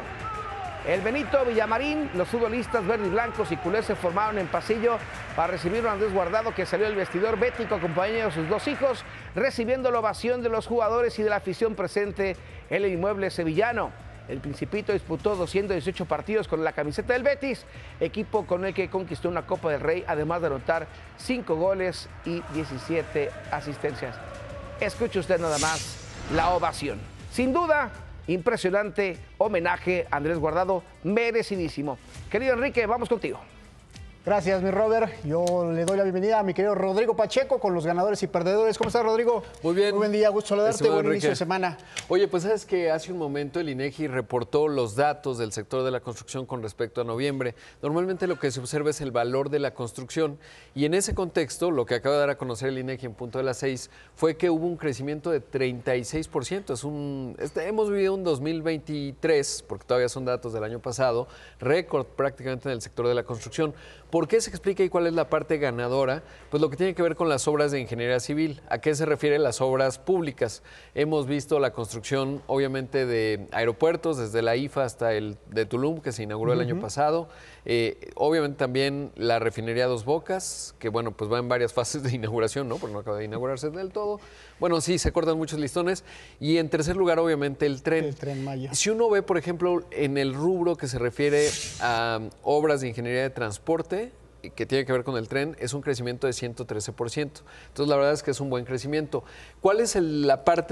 El Benito Villamarín, los futbolistas verdes y blancos y culés se formaron en pasillo para recibir a Andrés Guardado, que salió del vestidor bético acompañado de sus dos hijos, recibiendo la ovación de los jugadores y de la afición presente en el inmueble sevillano. El Principito disputó doscientos dieciocho partidos con la camiseta del Betis, equipo con el que conquistó una Copa del Rey, además de anotar cinco goles y diecisiete asistencias. Escuche usted nada más la ovación. Sin duda, impresionante homenaje a Andrés Guardado, merecidísimo. Querido Enrique, vamos contigo. Gracias, mi Robert. Yo le doy la bienvenida a mi querido Rodrigo Pacheco con los ganadores y perdedores. ¿Cómo estás, Rodrigo? Muy bien. Muy buen día, gusto saludarte. Estimado Buen Enrique. inicio de semana. Oye, pues sabes que hace un momento el INEGI reportó los datos del sector de la construcción con respecto a noviembre. Normalmente lo que se observa es el valor de la construcción, y en ese contexto lo que acaba de dar a conocer el INEGI en punto de las seis fue que hubo un crecimiento de treinta y seis por ciento. Es un, este, hemos vivido un dos mil veintitrés, porque todavía son datos del año pasado, récord prácticamente en el sector de la construcción. ¿Por qué se explica y cuál es la parte ganadora? Pues lo que tiene que ver con las obras de ingeniería civil. ¿A qué se refiere las obras públicas? Hemos visto la construcción, obviamente, de aeropuertos, desde la I F A hasta el de Tulum, que se inauguró el Uh-huh. año pasado. Eh, obviamente también la refinería Dos Bocas, que bueno, pues va en varias fases de inauguración, ¿no? Porque no acaba de inaugurarse del todo. Bueno, sí, se cortan muchos listones. Y en tercer lugar, obviamente, el tren. El Tren Maya. Si uno ve, por ejemplo, en el rubro que se refiere a um, obras de ingeniería de transporte, que tiene que ver con el tren, es un crecimiento de ciento trece por ciento. Entonces, la verdad es que es un buen crecimiento. ¿Cuál es el- la parte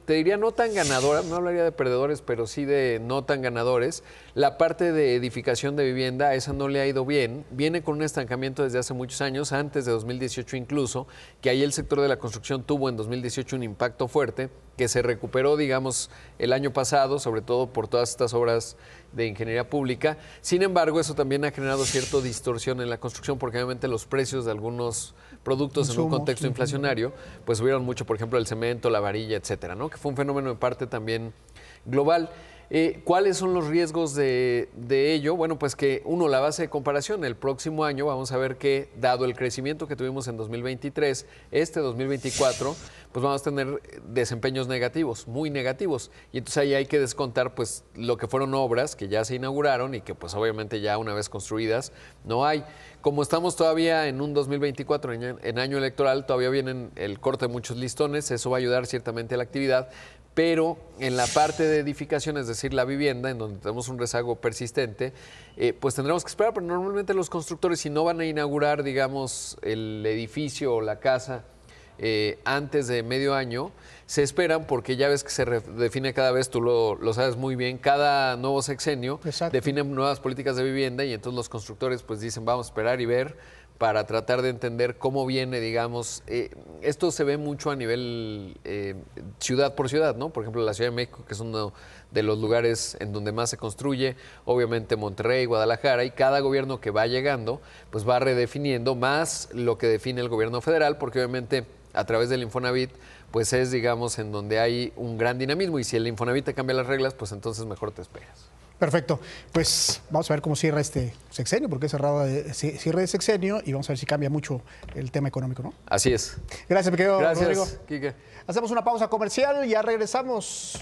te diría no tan ganadora, no hablaría de perdedores, pero sí de no tan ganadores. La parte de edificación de vivienda, esa no le ha ido bien, viene con un estancamiento desde hace muchos años, antes de dos mil dieciocho incluso, que ahí el sector de la construcción tuvo en dos mil dieciocho un impacto fuerte, que se recuperó, digamos, el año pasado, sobre todo por todas estas obras de ingeniería pública. Sin embargo, eso también ha generado cierta distorsión en la construcción, porque obviamente los precios de algunos productos en un contexto inflacionario, pues subieron mucho, por ejemplo, el cemento, la varilla, etcétera, ¿no? Que fue un fenómeno en parte también global. Eh, ¿Cuáles son los riesgos de, de ello? Bueno, pues que uno, la base de comparación, el próximo año vamos a ver que, dado el crecimiento que tuvimos en dos mil veintitrés, este dos mil veinticuatro, pues vamos a tener desempeños negativos, muy negativos. Y entonces ahí hay que descontar pues lo que fueron obras que ya se inauguraron y que pues obviamente ya una vez construidas no hay. Como estamos todavía en un dos mil veinticuatro, en, en año electoral, todavía viene el corte de muchos listones, eso va a ayudar ciertamente a la actividad, pero en la parte de edificación, es decir, la vivienda, en donde tenemos un rezago persistente, eh, pues tendremos que esperar, pero normalmente los constructores, si no van a inaugurar, digamos, el edificio o la casa eh, antes de medio año, se esperan porque ya ves que se define cada vez, tú lo, lo sabes muy bien, cada nuevo sexenio definen nuevas políticas de vivienda y entonces los constructores pues dicen vamos a esperar y ver para tratar de entender cómo viene, digamos, eh, esto se ve mucho a nivel eh, ciudad por ciudad, ¿no? Por ejemplo, la Ciudad de México, que es uno de los lugares en donde más se construye, obviamente Monterrey, Guadalajara, y cada gobierno que va llegando, pues va redefiniendo más lo que define el gobierno federal, porque obviamente a través del Infonavit, pues es, digamos, en donde hay un gran dinamismo, y si el Infonavit te cambia las reglas, pues entonces mejor te esperas. Perfecto. Pues vamos a ver cómo cierra este sexenio, porque es cerrado de, cierre de sexenio y vamos a ver si cambia mucho el tema económico, ¿no? Así es. Gracias, mi querido Gracias, Rodrigo. Quique. Hacemos una pausa comercial y ya regresamos.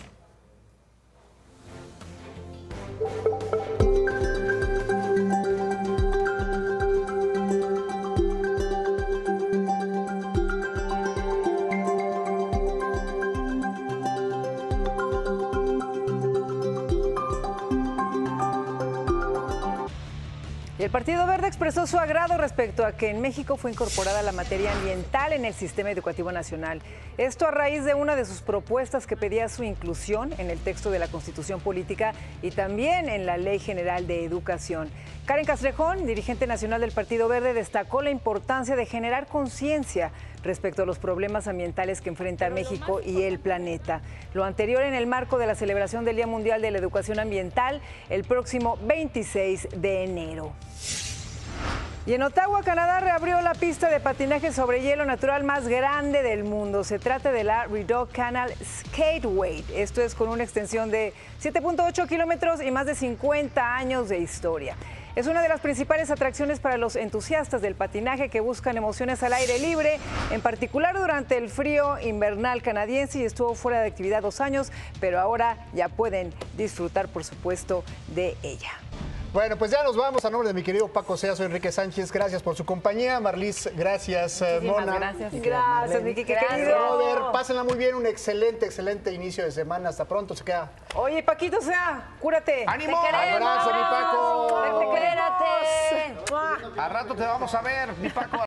El Partido Verde expresó su agrado respecto a que en México fue incorporada la materia ambiental en el sistema educativo nacional. Esto a raíz de una de sus propuestas que pedía su inclusión en el texto de la Constitución Política y también en la Ley General de Educación. Karen Castrejón, dirigente nacional del Partido Verde, destacó la importancia de generar conciencia respecto a los problemas ambientales que enfrenta México y el planeta. Lo anterior en el marco de la celebración del Día Mundial de la Educación Ambiental el próximo veintiséis de enero. Y en Ottawa, Canadá, reabrió la pista de patinaje sobre hielo natural más grande del mundo. Se trata de la Rideau Canal Skateway. Esto es con una extensión de siete punto ocho kilómetros y más de cincuenta años de historia. Es una de las principales atracciones para los entusiastas del patinaje que buscan emociones al aire libre, en particular durante el frío invernal canadiense, y estuvo fuera de actividad dos años, pero ahora ya pueden disfrutar, por supuesto, de ella. Bueno, pues ya nos vamos. A nombre de mi querido Paco Sea, soy Enrique Sánchez. Gracias por su compañía. Marlis, gracias. Muchísimas Mona. Gracias. Gracias, mi Kike querido. Robert, pásenla muy bien. Un excelente, excelente inicio de semana. Hasta pronto. Se queda. Oye, Paquito Sea, cúrate. ¡Ánimo! Te queremos. ¡Abrazo, mi Paco! Te queremos. A rato te vamos a ver, mi Paco.